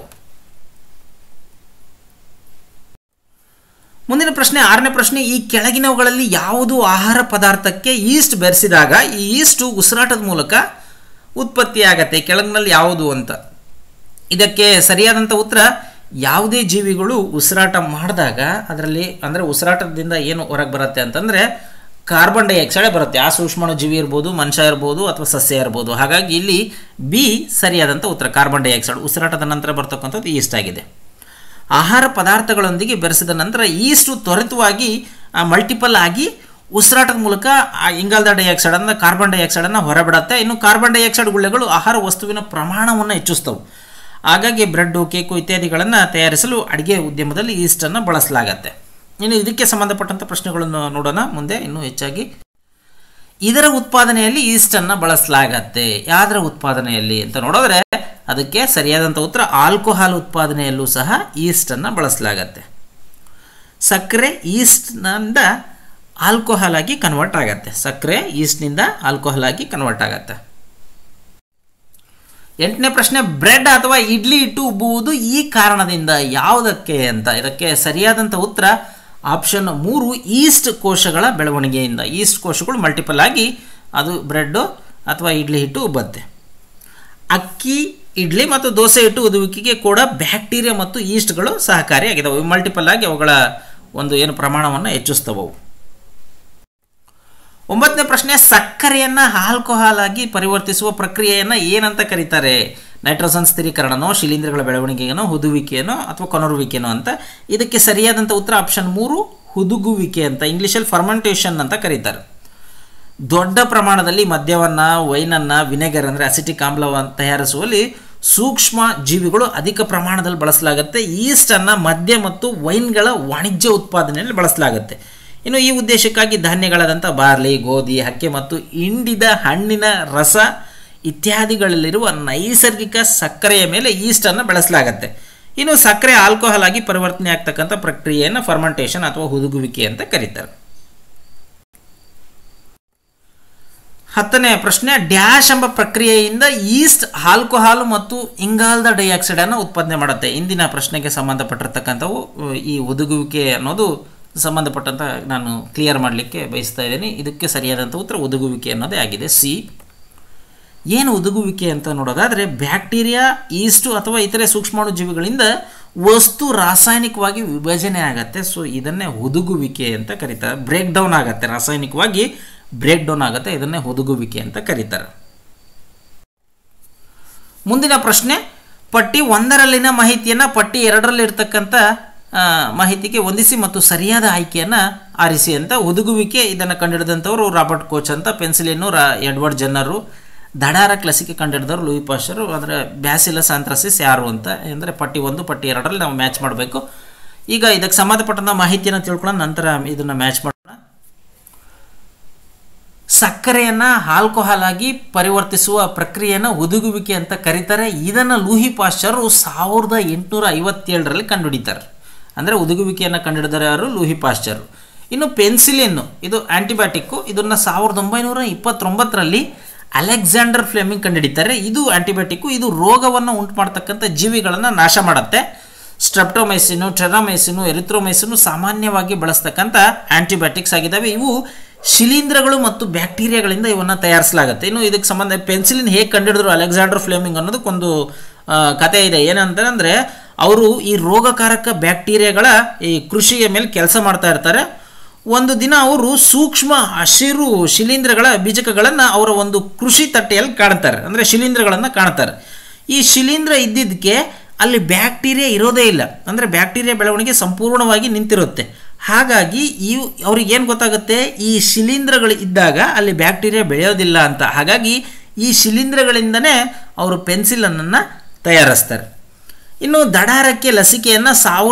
ಮುಂದಿನ ಪ್ರಶ್ನೆ, 6ನೇ ಪ್ರಶ್ನೆ, ಈ ಕೆಳಗಿನವುಗಳಲ್ಲಿ ಯಾವುದು ಆಹಾರ ಪದಾರ್ಥಕ್ಕೆ ಈಸ್ಟ್ ಬೆರೆಸಿದಾಗ ಈ ಈಸ್ಟು ಉಸಿರಾಟದ ಮೂಲಕ ಉತ್ಪತ್ತಿಯಾಗತ್ತೆ? ಕೆಳಗಿನಲ್ಲಿ ಯಾವುದು ಅಂತ. ಇದಕ್ಕೆ ಸರಿಯಾದಂಥ ಉತ್ತರ, ಯಾವುದೇ ಜೀವಿಗಳು ಉಸಿರಾಟ ಮಾಡಿದಾಗ ಅದರಲ್ಲಿ ಅಂದರೆ ಉಸಿರಾಟದಿಂದ ಏನು ಹೊರಗೆ ಬರುತ್ತೆ ಅಂತಂದರೆ ಕಾರ್ಬನ್ ಡೈಆಕ್ಸೈಡ್ ಬರುತ್ತೆ. ಆ ಸೂಕ್ಷ್ಮಾಣು ಜೀವಿ ಇರ್ಬೋದು, ಮನುಷ್ಯ ಇರ್ಬೋದು ಅಥವಾ ಸಸ್ಯ ಇರ್ಬೋದು. ಹಾಗಾಗಿ ಇಲ್ಲಿ ಬಿ ಸರಿಯಾದಂಥ ಉತ್ತರ, ಕಾರ್ಬನ್ ಡೈಆಕ್ಸೈಡ್ ಉಸಿರಾಟದ ನಂತರ ಬರ್ತಕ್ಕಂಥದ್ದು ಈಸ್ಟ್ ಆಗಿದೆ. ಆಹಾರ ಪದಾರ್ಥಗಳೊಂದಿಗೆ ಬೆರೆಸಿದ ನಂತರ ಈಸ್ಟು ತ್ವರಿತವಾಗಿ ಮಲ್ಟಿಪಲ್ ಆಗಿ ಉಸಿರಾಟದ ಮೂಲಕ ಇಂಗಾಲದ ಡೈಆಕ್ಸೈಡ್ ಅಂದರೆ ಕಾರ್ಬನ್ ಡೈಆಕ್ಸೈಡನ್ನು ಹೊರಬಿಡುತ್ತೆ. ಇನ್ನು ಕಾರ್ಬನ್ ಡೈಆಕ್ಸೈಡ್ ಗುಳ್ಳೆಗಳು ಆಹಾರ ವಸ್ತುವಿನ ಪ್ರಮಾಣವನ್ನು ಹೆಚ್ಚಿಸ್ತವೆ. ಹಾಗಾಗಿ ಬ್ರೆಡ್ಡು, ಕೇಕು ಇತ್ಯಾದಿಗಳನ್ನು ತಯಾರಿಸಲು ಅಡುಗೆ ಉದ್ಯಮದಲ್ಲಿ ಈಸ್ಟನ್ನು ಬಳಸಲಾಗತ್ತೆ. ಇನ್ನು ಇದಕ್ಕೆ ಸಂಬಂಧಪಟ್ಟಂಥ ಪ್ರಶ್ನೆಗಳನ್ನು ನೋಡೋಣ ಮುಂದೆ ಇನ್ನೂ ಹೆಚ್ಚಾಗಿ. ಇದರ ಉತ್ಪಾದನೆಯಲ್ಲಿ ಈಸ್ಟನ್ನು ಬಳಸಲಾಗತ್ತೆ. ಯಾವುದರ ಉತ್ಪಾದನೆಯಲ್ಲಿ ಅಂತ ನೋಡಿದ್ರೆ ಅದಕ್ಕೆ ಸರಿಯಾದಂಥ ಉತ್ತರ, ಆಲ್ಕೋಹಾಲ್ ಉತ್ಪಾದನೆಯಲ್ಲೂ ಸಹ ಈಸ್ಟನ್ನು ಬಳಸಲಾಗತ್ತೆ. ಸಕ್ಕರೆ ಈಸ್ಟ್ನಿಂದ ಆಲ್ಕೋಹಾಲ್ ಆಗಿ ಕನ್ವರ್ಟ್ ಆಗತ್ತೆ. ಸಕ್ಕರೆ ಈಸ್ಟ್ನಿಂದ ಆಲ್ಕೋಹಾಲ್ ಆಗಿ ಕನ್ವರ್ಟ್ ಆಗತ್ತೆ. 8ನೇ ಪ್ರಶ್ನೆ, ಬ್ರೆಡ್ ಅಥವಾ ಇಡ್ಲಿ ಹಿಟ್ಟು ಉಬ್ಬುವುದು ಈ ಕಾರಣದಿಂದ ಯಾವುದಕ್ಕೆ ಅಂತ. ಇದಕ್ಕೆ ಸರಿಯಾದಂಥ ಉತ್ತರ ಆಪ್ಷನ್ 3, ಈಸ್ಟ್ ಕೋಶಗಳ ಬೆಳವಣಿಗೆಯಿಂದ. ಈಸ್ಟ್ ಕೋಶಗಳು ಮಲ್ಟಿಪಲ್ ಆಗಿ ಅದು ಬ್ರೆಡ್ಡು ಅಥವಾ ಇಡ್ಲಿ ಹಿಟ್ಟು ಉಬ್ಬತ್ತೆ. ಅಕ್ಕಿ, ಇಡ್ಲಿ ಮತ್ತು ದೋಸೆ ಹಿಟ್ಟು ಉದುವಿಕೆಗೆ ಕೂಡ ಬ್ಯಾಕ್ಟೀರಿಯಾ ಮತ್ತು ಈಸ್ಟ್ಗಳು ಸಹಕಾರಿಯಾಗಿದ್ದಾವೆ. ಮಲ್ಟಿಪಲ್ ಆಗಿ ಅವುಗಳ ಒಂದು ಏನು ಪ್ರಮಾಣವನ್ನು ಹೆಚ್ಚಿಸ್ತವೆ. 9ನೇ ಪ್ರಶ್ನೆ, ಸಕ್ಕರೆಯನ್ನು ಆಲ್ಕೋಹಾಲ್ ಆಗಿ ಪರಿವರ್ತಿಸುವ ಪ್ರಕ್ರಿಯೆಯನ್ನು ಏನಂತ ಕರೀತಾರೆ? ನೈಟ್ರೋಜನ್ ಸ್ಥಿರೀಕರಣನೋ, ಶಿಲೀಂಧ್ರಗಳ ಬೆಳವಣಿಗೆಯೇನೋ, ಹುದುವಿಕೆಯೇನೋ ಅಥವಾ ಕೊನರುವಿಕೆನೋ ಅಂತ. ಇದಕ್ಕೆ ಸರಿಯಾದಂಥ ಉತ್ತರ ಆಪ್ಷನ್ 3, ಹುದುಗುವಿಕೆ ಅಂತ. ಇಂಗ್ಲೀಷಲ್ಲಿ ಫರ್ಮೆಂಟೇಷನ್ ಅಂತ ಕರೀತಾರೆ. ದೊಡ್ಡ ಪ್ರಮಾಣದಲ್ಲಿ ಮದ್ಯವನ್ನು, ವೈನನ್ನು, ವಿನೆಗರ್ ಅಂದರೆ ಅಸಿಟಿಕ್ ಆಮ್ಲವನ್ನು ತಯಾರಿಸುವಲ್ಲಿ ಸೂಕ್ಷ್ಮ ಜೀವಿಗಳು ಅಧಿಕ ಪ್ರಮಾಣದಲ್ಲಿ ಬಳಸಲಾಗುತ್ತೆ. ಈಸ್ಟನ್ನು ಮದ್ಯ ಮತ್ತು ವೈನ್ಗಳ ವಾಣಿಜ್ಯ ಉತ್ಪಾದನೆಯಲ್ಲಿ ಬಳಸಲಾಗುತ್ತೆ. ಇನ್ನು ಈ ಉದ್ದೇಶಕ್ಕಾಗಿ ಧಾನ್ಯಗಳಾದಂಥ ಬಾರ್ಲಿ, ಗೋಧಿ, ಅಕ್ಕಿ ಮತ್ತು ಹಿಂಡಿದ ಹಣ್ಣಿನ ರಸ ಇತ್ಯಾದಿಗಳಲ್ಲಿರುವ ನೈಸರ್ಗಿಕ ಸಕ್ಕರೆಯ ಮೇಲೆ ಈಸ್ಟನ್ನು ಬಳಸಲಾಗುತ್ತೆ. ಇನ್ನು ಸಕ್ಕರೆ ಆಲ್ಕೋಹಾಲ್ ಆಗಿ ಪರಿವರ್ತನೆ ಆಗ್ತಕ್ಕಂಥ ಪ್ರಕ್ರಿಯೆಯನ್ನು ಫರ್ಮೆಂಟೇಷನ್ ಅಥವಾ ಹುದುಗುವಿಕೆ ಅಂತ ಕರೀತಾರೆ. 10ನೇ ಪ್ರಶ್ನೆ, ಡ್ಯಾಶ್ ಎಂಬ ಪ್ರಕ್ರಿಯೆಯಿಂದ ಈಸ್ಟ್ ಆಲ್ಕೋಹಾಲ್ ಮತ್ತು ಇಂಗಾಲದ ಡೈಆಕ್ಸೈಡ್ ಅನ್ನು ಉತ್ಪಾದನೆ ಮಾಡುತ್ತೆ. ಇಂದಿನ ಪ್ರಶ್ನೆಗೆ ಸಂಬಂಧಪಟ್ಟಿರ್ತಕ್ಕಂಥವು ಈ ಹುದುಗುವಿಕೆ ಅನ್ನೋದು ಸಂಬಂಧಪಟ್ಟಂತ ನಾನು ಕ್ಲಿಯರ್ ಮಾಡಲಿಕ್ಕೆ ಬಯಸ್ತಾ ಇದ್ದೀನಿ. ಇದಕ್ಕೆ ಸರಿಯಾದಂಥ ಉತ್ತರ ಹುದುಗುವಿಕೆ ಅನ್ನೋದೇ ಆಗಿದೆ. ಸಿ. ಏನು ಹುದುಗುವಿಕೆ ಅಂತ ನೋಡೋದಾದರೆ ಬ್ಯಾಕ್ಟೀರಿಯಾ, ಈಸ್ಟು ಅಥವಾ ಇತರೆ ಸೂಕ್ಷ್ಮಾಣುಜೀವಿಗಳಿಂದ ವಸ್ತು ರಾಸಾಯನಿಕವಾಗಿ ವಿಭಜನೆ ಆಗತ್ತೆ. ಸೊ ಇದನ್ನೇ ಹುದುಗುವಿಕೆ ಅಂತ ಕರೀತಾರೆ. ಬ್ರೇಕ್ ಡೌನ್ ಆಗತ್ತೆ, ರಾಸಾಯನಿಕವಾಗಿ ಬ್ರೇಕ್ ಡೌನ್ ಆಗುತ್ತೆ, ಇದನ್ನೇ ಹುದುಗುವಿಕೆ ಅಂತ ಕರೀತಾರೆ. ಮುಂದಿನ ಪ್ರಶ್ನೆ, ಪಟ್ಟಿ 1ರಲ್ಲಿನ ಮಾಹಿತಿಯನ್ನು ಪಟ್ಟಿ 2ರಲ್ಲಿ ಇರ್ತಕ್ಕಂಥ ಮಾಹಿತಿಗೆ ಹೊಂದಿಸಿ ಮತ್ತು ಸರಿಯಾದ ಆಯ್ಕೆಯನ್ನು ಆರಿಸಿ ಅಂತ. ಹುದುಗುವಿಕೆ ಇದನ್ನು ಕಂಡುಹಿಡಿದಂಥವರು ರಾಬರ್ಟ್ ಕೋಚ್ ಅಂತ, ಪೆನ್ಸಿಲಿನ್ನು ಎಡ್ವರ್ಡ್ ಜನ್ನರು, ದಡಾರಕ್ಕೆ ಲಸಿಕೆ ಕಂಡುಹಿಡಿದವರು ಲೂಯಿ ಪಾಶ್ಚರ್, ಅಂದರೆ ಬ್ಯಾಸಿಲಸ್ ಆಂಥ್ರಾಸಿಸ್ ಯಾರು ಅಂತ. ಅಂದರೆ ಪಟ್ಟಿ 1 ಪಟ್ಟಿ 2ರಲ್ಲಿ ನಾವು ಮ್ಯಾಚ್ ಮಾಡಬೇಕು. ಈಗ ಇದಕ್ಕೆ ಸಂಬಂಧಪಟ್ಟಂಥ ಮಾಹಿತಿಯನ್ನು ತಿಳ್ಕೊಳ್ಳೋಣ, ನಂತರ ಇದನ್ನು ಮ್ಯಾಚ್ ಮಾಡೋಣ. ಸಕ್ಕರೆಯನ್ನು ಆಲ್ಕೋಹಾಲ್ ಆಗಿ ಪರಿವರ್ತಿಸುವ ಪ್ರಕ್ರಿಯೆಯನ್ನು ಹುದುಗುವಿಕೆ ಅಂತ ಕರೀತಾರೆ. ಇದನ್ನು ಲೂಯಿ ಪಾಶ್ಚರ್ 1857ರಲ್ಲಿ ಕಂಡುಹಿಡಿತಾರೆ. ಅಂದರೆ ಹುದುಗುವಿಕೆಯನ್ನು ಕಂಡುಹಿಡಿದರೆ ಯಾರು? Louis Pasteur. ಇನ್ನು ಪೆನ್ಸಿಲಿನ್ನು ಇದು ಆಂಟಿಬಯೋಟಿಕ್ಕು, ಇದನ್ನು 1929ರಲ್ಲಿ ಅಲೆಕ್ಸಾಂಡರ್ ಫ್ಲೆಮಿಂಗ್ ಕಂಡುಹಿಡಿತಾರೆ. ಇದು ಆಂಟಿಬಯೋಟಿಕ್ಕು, ಇದು ರೋಗವನ್ನು ಉಂಟು ಮಾಡ್ತಕ್ಕಂಥ ಜೀವಿಗಳನ್ನು ನಾಶ ಮಾಡುತ್ತೆ. ಸ್ಟ್ರೆಪ್ಟೊಮೈಸಿನು, ಟೆರಾಮೈಸಿನು, ಎರಿಥ್ರೋಮೈಸಿನು ಸಾಮಾನ್ಯವಾಗಿ ಬಳಸ್ತಕ್ಕಂಥ ಆಂಟಿಬಯೋಟಿಕ್ಸ್ ಆಗಿದ್ದಾವೆ. ಇವು ಶಿಲೀಂಧ್ರಗಳು ಮತ್ತು ಬ್ಯಾಕ್ಟೀರಿಯಾಗಳಿಂದ ಇವನ್ನು ತಯಾರಿಸಲಾಗುತ್ತೆ. ಇನ್ನು ಇದಕ್ಕೆ ಸಂಬಂಧ ಪೆನ್ಸಿಲಿನ್ ಹೇಗೆ ಕಂಡುಹಿಡಿದ್ರು ಅಲೆಕ್ಸಾಂಡರ್ ಫ್ಲೆಮಿಂಗ್ ಅನ್ನೋದಕ್ಕೊಂದು ಕಥೆ ಇದೆ. ಏನಂತಂದರೆ ಅವರು ಈ ರೋಗಕಾರಕ ಬ್ಯಾಕ್ಟೀರಿಯಾಗಳ ಈ ಕೃಷಿಯ ಮೇಲೆ ಕೆಲಸ ಮಾಡ್ತಾ ಇರ್ತಾರೆ. ಒಂದು ದಿನ ಅವರು ಸೂಕ್ಷ್ಮ ಹಸಿರು ಶಿಲೀಂಧ್ರಗಳ ಬೀಜಕಗಳನ್ನು ಅವರ ಒಂದು ಕೃಷಿ ತಟ್ಟೆಯಲ್ಲಿ ಕಾಣ್ತಾರೆ, ಅಂದರೆ ಶಿಲೀಂಧ್ರಗಳನ್ನು ಕಾಣ್ತಾರೆ. ಈ ಶಿಲೀಂಧ್ರ ಇದ್ದಿದ್ದಕ್ಕೆ ಅಲ್ಲಿ ಬ್ಯಾಕ್ಟೀರಿಯಾ ಇರೋದೇ ಇಲ್ಲ, ಅಂದರೆ ಬ್ಯಾಕ್ಟೀರಿಯಾ ಬೆಳವಣಿಗೆ ಸಂಪೂರ್ಣವಾಗಿ ನಿಂತಿರುತ್ತೆ. ಹಾಗಾಗಿ ಅವ್ರಿಗೆ ಏನು ಗೊತ್ತಾಗುತ್ತೆ, ಈ ಶಿಲೀಂಧ್ರಗಳು ಇದ್ದಾಗ ಅಲ್ಲಿ ಬ್ಯಾಕ್ಟೀರಿಯಾ ಬೆಳೆಯೋದಿಲ್ಲ ಅಂತ. ಹಾಗಾಗಿ ಈ ಶಿಲೀಂಧ್ರಗಳಿಂದನೇ ಅವರು ಪೆನ್ಸಿಲನ್ನು ತಯಾರಿಸ್ತಾರೆ. ಇನ್ನು ದಡಾರಕ್ಕೆ ಲಸಿಕೆಯನ್ನು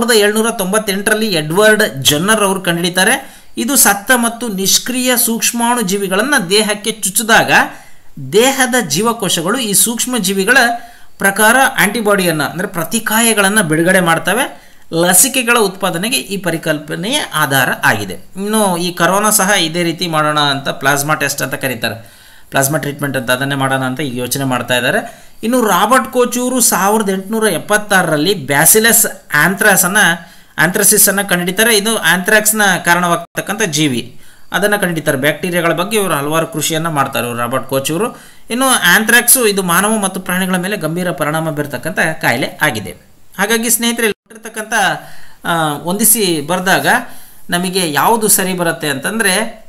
1798ರಲ್ಲಿ ಎಡ್ವರ್ಡ್ ಜನ್ನರ್ ಅವರು ಕಂಡುಹಿಡಿತಾರೆ. ಇದು ಸತ್ತ ಮತ್ತು ನಿಷ್ಕ್ರಿಯ ಸೂಕ್ಷ್ಮಾಣು ಜೀವಿಗಳನ್ನು ದೇಹಕ್ಕೆ ಚುಚ್ಚಿದಾಗ ದೇಹದ ಜೀವಕೋಶಗಳು ಈ ಸೂಕ್ಷ್ಮ ಜೀವಿಗಳ ಪ್ರಕಾರ ಆಂಟಿಬಾಡಿಯನ್ನು, ಅಂದರೆ ಪ್ರತಿಕಾಯಗಳನ್ನು ಬಿಡುಗಡೆ ಮಾಡ್ತವೆ. ಲಸಿಕೆಗಳ ಉತ್ಪಾದನೆಗೆ ಈ ಪರಿಕಲ್ಪನೆಯೇ ಆಧಾರ ಆಗಿದೆ. ಇನ್ನು ಈ ಕರೋನಾ ಸಹ ಇದೇ ರೀತಿ ಮಾಡೋಣ ಅಂತ ಪ್ಲಾಸ್ಮಾ ಟೆಸ್ಟ್ ಅಂತ ಕರೀತಾರೆ, ಪ್ಲಾಸ್ಮಾ ಟ್ರೀಟ್ಮೆಂಟ್ ಅಂತ, ಅದನ್ನೇ ಮಾಡೋಣ ಅಂತ ಈಗ ಯೋಚನೆ ಮಾಡ್ತಾ ಇದ್ದಾರೆ. ಇನ್ನು ರಾಬರ್ಟ್ ಕೋಚ್ ಅವರು 1876ರಲ್ಲಿ ಬ್ಯಾಸಿಲಸ್ ಆಂಥ್ರಾಸಿಸ್ ಅನ್ನು ಕಂಡುಹಿಡಿತಾರೆ. ಇದು ಆಂಥ್ರಾಕ್ಸ್ನ ಕಾರಣವಾಗ್ತಕ್ಕಂಥ ಜೀವಿ, ಅದನ್ನು ಕಂಡುಹಿಡಿತಾರೆ. ಬ್ಯಾಕ್ಟೀರಿಯಾಗಳ ಬಗ್ಗೆ ಇವರು ಹಲವಾರು ಕೃಷಿಯನ್ನು ಮಾಡ್ತಾರೆ ರಾಬರ್ಟ್ ಕೋಚ್ ಅವರು. ಇನ್ನು ಆಂಥ್ರಾಕ್ಸು ಇದು ಮಾನವ ಮತ್ತು ಪ್ರಾಣಿಗಳ ಮೇಲೆ ಗಂಭೀರ ಪರಿಣಾಮ ಬೀರತಕ್ಕಂಥ ಕಾಯಿಲೆ ಆಗಿದೆ. ಹಾಗಾಗಿ ಸ್ನೇಹಿತರೆ, ಇರ್ತಕ್ಕಂಥ ಹೊಂದಿಸಿ ಬರೆದಾಗ ನಮಗೆ ಯಾವುದು ಸರಿ ಬರುತ್ತೆ ಅಂತಂದರೆ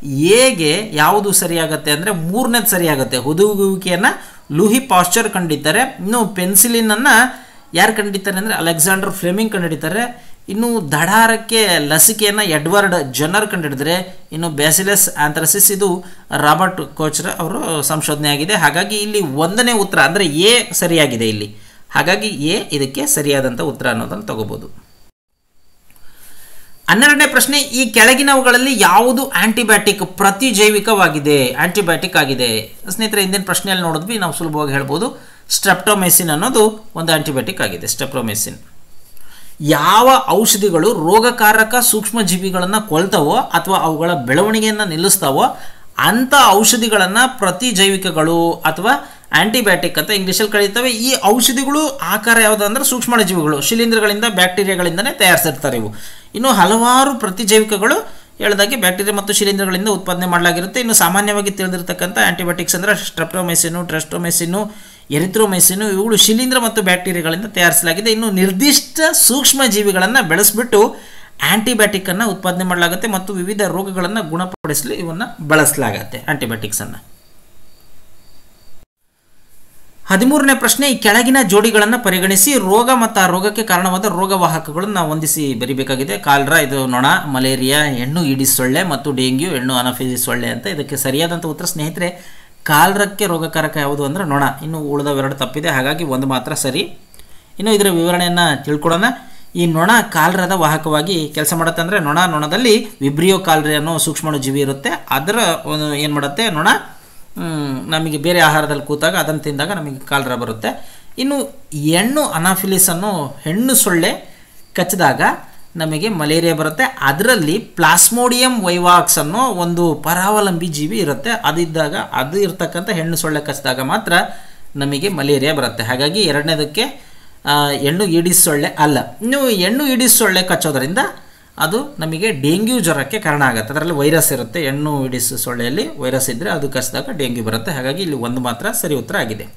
ಎಗೆ ಯಾವುದು ಸರಿಯಾಗುತ್ತೆ ಅಂದರೆ 3ನೇದು ಸರಿಯಾಗುತ್ತೆ. ಹುದುಗುವಿಕೆಯನ್ನು ಲೂಯಿ ಪಾಶ್ಚರ್ ಕಂಡುಹಿಡಿತಾರೆ. ಇನ್ನು ಪೆನ್ಸಿಲಿನನ್ನು ಯಾರು ಕಂಡುಹಿಡಿತಾರೆ ಅಂದರೆ ಅಲೆಕ್ಸಾಂಡರ್ ಫ್ಲೆಮಿಂಗ್ ಕಂಡುಹಿಡಿತಾರೆ. ಇನ್ನು ದಡಾರಕ್ಕೆ ಲಸಿಕೆಯನ್ನು ಎಡ್ವರ್ಡ್ ಜನ್ನರ್ ಕಂಡುಹಿಡಿದರೆ, ಇನ್ನು ಬ್ಯಾಸಿಲಸ್ ಆಂಥ್ರಾಸಿಸ್ ಇದು ರಾಬರ್ಟ್ ಕೋಚ್ರ ಅವರು ಸಂಶೋಧನೆ ಆಗಿದೆ. ಹಾಗಾಗಿ ಇಲ್ಲಿ 1ನೇ ಉತ್ತರ ಅಂದರೆ ಎ ಸರಿಯಾಗಿದೆ ಇಲ್ಲಿ. ಹಾಗಾಗಿ ಎ ಇದಕ್ಕೆ ಸರಿಯಾದಂಥ ಉತ್ತರ ಅನ್ನೋದನ್ನು ತಗೋಬೋದು. 12ನೇ ಪ್ರಶ್ನೆ, ಈ ಕೆಳಗಿನವುಗಳಲ್ಲಿ ಯಾವುದು ಆಂಟಿಬಯೋಟಿಕ್ ಪ್ರತಿಜೈವಿಕವಾಗಿದೆ, ಆಂಟಿಬಯೋಟಿಕ್ ಆಗಿದೆ? ಸ್ನೇಹಿತರೆ, ಹಿಂದಿನ ಪ್ರಶ್ನೆಯಲ್ಲಿ ನೋಡಿದ್ವಿ, ನಾವು ಸುಲಭವಾಗಿ ಹೇಳ್ಬೋದು. ಸ್ಟ್ರೆಪ್ಟೊಮೈಸಿನ್ ಅನ್ನೋದು ಒಂದು ಆಂಟಿಬಯೋಟಿಕ್ ಆಗಿದೆ. ಸ್ಟ್ರೆಪ್ಟೊಮೈಸಿನ್. ಯಾವ ಔಷಧಿಗಳು ರೋಗಕಾರಕ ಸೂಕ್ಷ್ಮಜೀವಿಗಳನ್ನು ಕೊಲ್ತವೋ ಅಥವಾ ಅವುಗಳ ಬೆಳವಣಿಗೆಯನ್ನು ನಿಲ್ಲಿಸ್ತಾವೋ ಅಂಥ ಔಷಧಿಗಳನ್ನು ಪ್ರತಿಜೈವಿಕಗಳು ಅಥವಾ ಆಂಟಿಬಯೋಟಿಕ್ ಅಂತ ಇಂಗ್ಲೀಷಲ್ಲಿ ಕರೀತವೆ. ಈ ಔಷಧಿಗಳು ಆಕಾರ ಯಾವುದು ಅಂದರೆ ಸೂಕ್ಷ್ಮಾಣುಜೀವಿಗಳು, ಶಿಲೀಂಧ್ರಗಳಿಂದ, ಬ್ಯಾಕ್ಟೀರಿಯಾಗಳಿಂದನೇ ತಯಾರಿಸಿರ್ತಾರೆ ಇವು. ಇನ್ನು ಹಲವಾರು ಪ್ರತಿಜೈವಿಕಗಳು ಹೇಳಿದಾಗೆ ಬ್ಯಾಕ್ಟೀರಿಯಾ ಮತ್ತು ಶಿಲೀಂಧ್ರಗಳಿಂದ ಉತ್ಪಾದನೆ ಮಾಡಲಾಗಿರುತ್ತೆ. ಇನ್ನು ಸಾಮಾನ್ಯವಾಗಿ ತಿಳಿದಿರ್ತಕ್ಕಂಥ ಆಂಟಿಬಯೋಟಿಕ್ಸ್ ಅಂದರೆ ಸ್ಟ್ರೆಪ್ಟೊಮೈಸಿನು, ಟ್ರೆಸ್ಟೊಮೈಸಿನು, ಎರಿಥ್ರೋಮೈಸಿನು ಇವುಗಳು ಶಿಲೀಂಧ್ರ ಮತ್ತು ಬ್ಯಾಕ್ಟೀರಿಯಾಗಳಿಂದ ತಯಾರಿಸಲಾಗಿದೆ. ಇನ್ನು ನಿರ್ದಿಷ್ಟ ಸೂಕ್ಷ್ಮ ಜೀವಿಗಳನ್ನು ಬೆಳೆಸಿಬಿಟ್ಟು ಆಂಟಿಬಯೋಟಿಕ್ಕನ್ನು ಉತ್ಪಾದನೆ ಮಾಡಲಾಗುತ್ತೆ ಮತ್ತು ವಿವಿಧ ರೋಗಗಳನ್ನು ಗುಣಪಡಿಸಲು ಇವನ್ನು ಬಳಸಲಾಗುತ್ತೆ ಆಂಟಿಬಯೋಟಿಕ್ಸನ್ನು. 13ನೇ ಪ್ರಶ್ನೆ, ಈ ಕೆಳಗಿನ ಜೋಡಿಗಳನ್ನು ಪರಿಗಣಿಸಿ ರೋಗ ಮತ್ತು ಆ ರೋಗಕ್ಕೆ ಕಾರಣವಾದ ರೋಗವಾಹಕಗಳನ್ನು ನಾವು ಹೊಂದಿಸಿ ಬರಿಬೇಕಾಗಿದೆ. ಕಾಲ್ರಾ ಇದು ನೊಣ, ಮಲೇರಿಯಾ ಹೆಣ್ಣು ಈಡಿಸ್ ಸೊಳ್ಳೆ ಮತ್ತು ಡೆಂಗ್ಯೂ ಹೆಣ್ಣು ಅನಫಿಲಿಸ್ ಸೊಳ್ಳೆ ಅಂತ. ಇದಕ್ಕೆ ಸರಿಯಾದಂಥ ಉತ್ತರ ಸ್ನೇಹಿತರೆ ಕಾಲ್ರಕ್ಕೆ ರೋಗಕಾರಕ ಯಾವುದು ಅಂದರೆ ನೊಣ. ಇನ್ನು ಉಳಿದವೆರಡು ತಪ್ಪಿದೆ, ಹಾಗಾಗಿ ಒಂದು ಮಾತ್ರ ಸರಿ. ಇನ್ನು ಇದರ ವಿವರಣೆಯನ್ನು ತಿಳ್ಕೊಳ್ಳೋಣ. ಈ ನೊಣ ಕಾಲ್ರದ ವಾಹಕವಾಗಿ ಕೆಲಸ ಮಾಡುತ್ತೆ. ಅಂದರೆ ನೊಣದಲ್ಲಿ ವಿಬ್ರಿಯೋ ಕಾಲ್ರೆ ಅನ್ನೋ ಸೂಕ್ಷ್ಮಾಣು ಜೀವಿ ಇರುತ್ತೆ. ಅದರ ಏನು ಮಾಡುತ್ತೆ, ನೊಣ ನಮಗೆ ಬೇರೆ ಆಹಾರದಲ್ಲಿ ಕೂತಾಗ ಅದನ್ನು ತಿಂದಾಗ ನಮಗೆ ಕಾಲ್ರ ಬರುತ್ತೆ. ಇನ್ನು ಹೆಣ್ಣು ಅನಾಫಿಲಿಸ್ ಅನ್ನೋ ಹೆಣ್ಣು ಸೊಳ್ಳೆ ಕಚ್ಚಿದಾಗ ನಮಗೆ ಮಲೇರಿಯಾ ಬರುತ್ತೆ. ಅದರಲ್ಲಿ ಪ್ಲಾಸ್ಮೋಡಿಯಂ ವೈವಾಕ್ಸ್ ಅನ್ನೋ ಒಂದು ಪರಾವಲಂಬಿ ಜೀವಿ ಇರುತ್ತೆ. ಅದಿದ್ದಾಗ ಅದು ಇರ್ತಕ್ಕಂಥ ಹೆಣ್ಣು ಸೊಳ್ಳೆ ಕಚ್ಚಿದಾಗ ಮಾತ್ರ ನಮಗೆ ಮಲೇರಿಯಾ ಬರುತ್ತೆ. ಹಾಗಾಗಿ ಎರಡನೇದಕ್ಕೆ ಹೆಣ್ಣು ಈಡಿಸ್ ಸೊಳ್ಳೆ ಅಲ್ಲ. ಇನ್ನು ಹೆಣ್ಣು ಈಡಿಸ್ ಸೊಳ್ಳೆ ಕಚ್ಚೋದ್ರಿಂದ ಅದು ನಮಗೆ ಡೆಂಗ್ಯೂ ಜ್ವರಕ್ಕೆ ಕಾರಣ ಆಗುತ್ತೆ. ಅದರಲ್ಲಿ ವೈರಸ್ ಇರುತ್ತೆ. ಹೆಣ್ಣು ಈಡಿಸ್ ಸೊಳ್ಳೆಯಲ್ಲಿ ವೈರಸ್ ಇದ್ದರೆ ಅದು ಕಚ್ಚಿದಾಗ ಡೆಂಗ್ಯೂ ಬರುತ್ತೆ. ಹಾಗಾಗಿ ಇಲ್ಲಿ ಒಂದು ಮಾತ್ರ ಸರಿ ಉತ್ತರ ಆಗಿದೆ.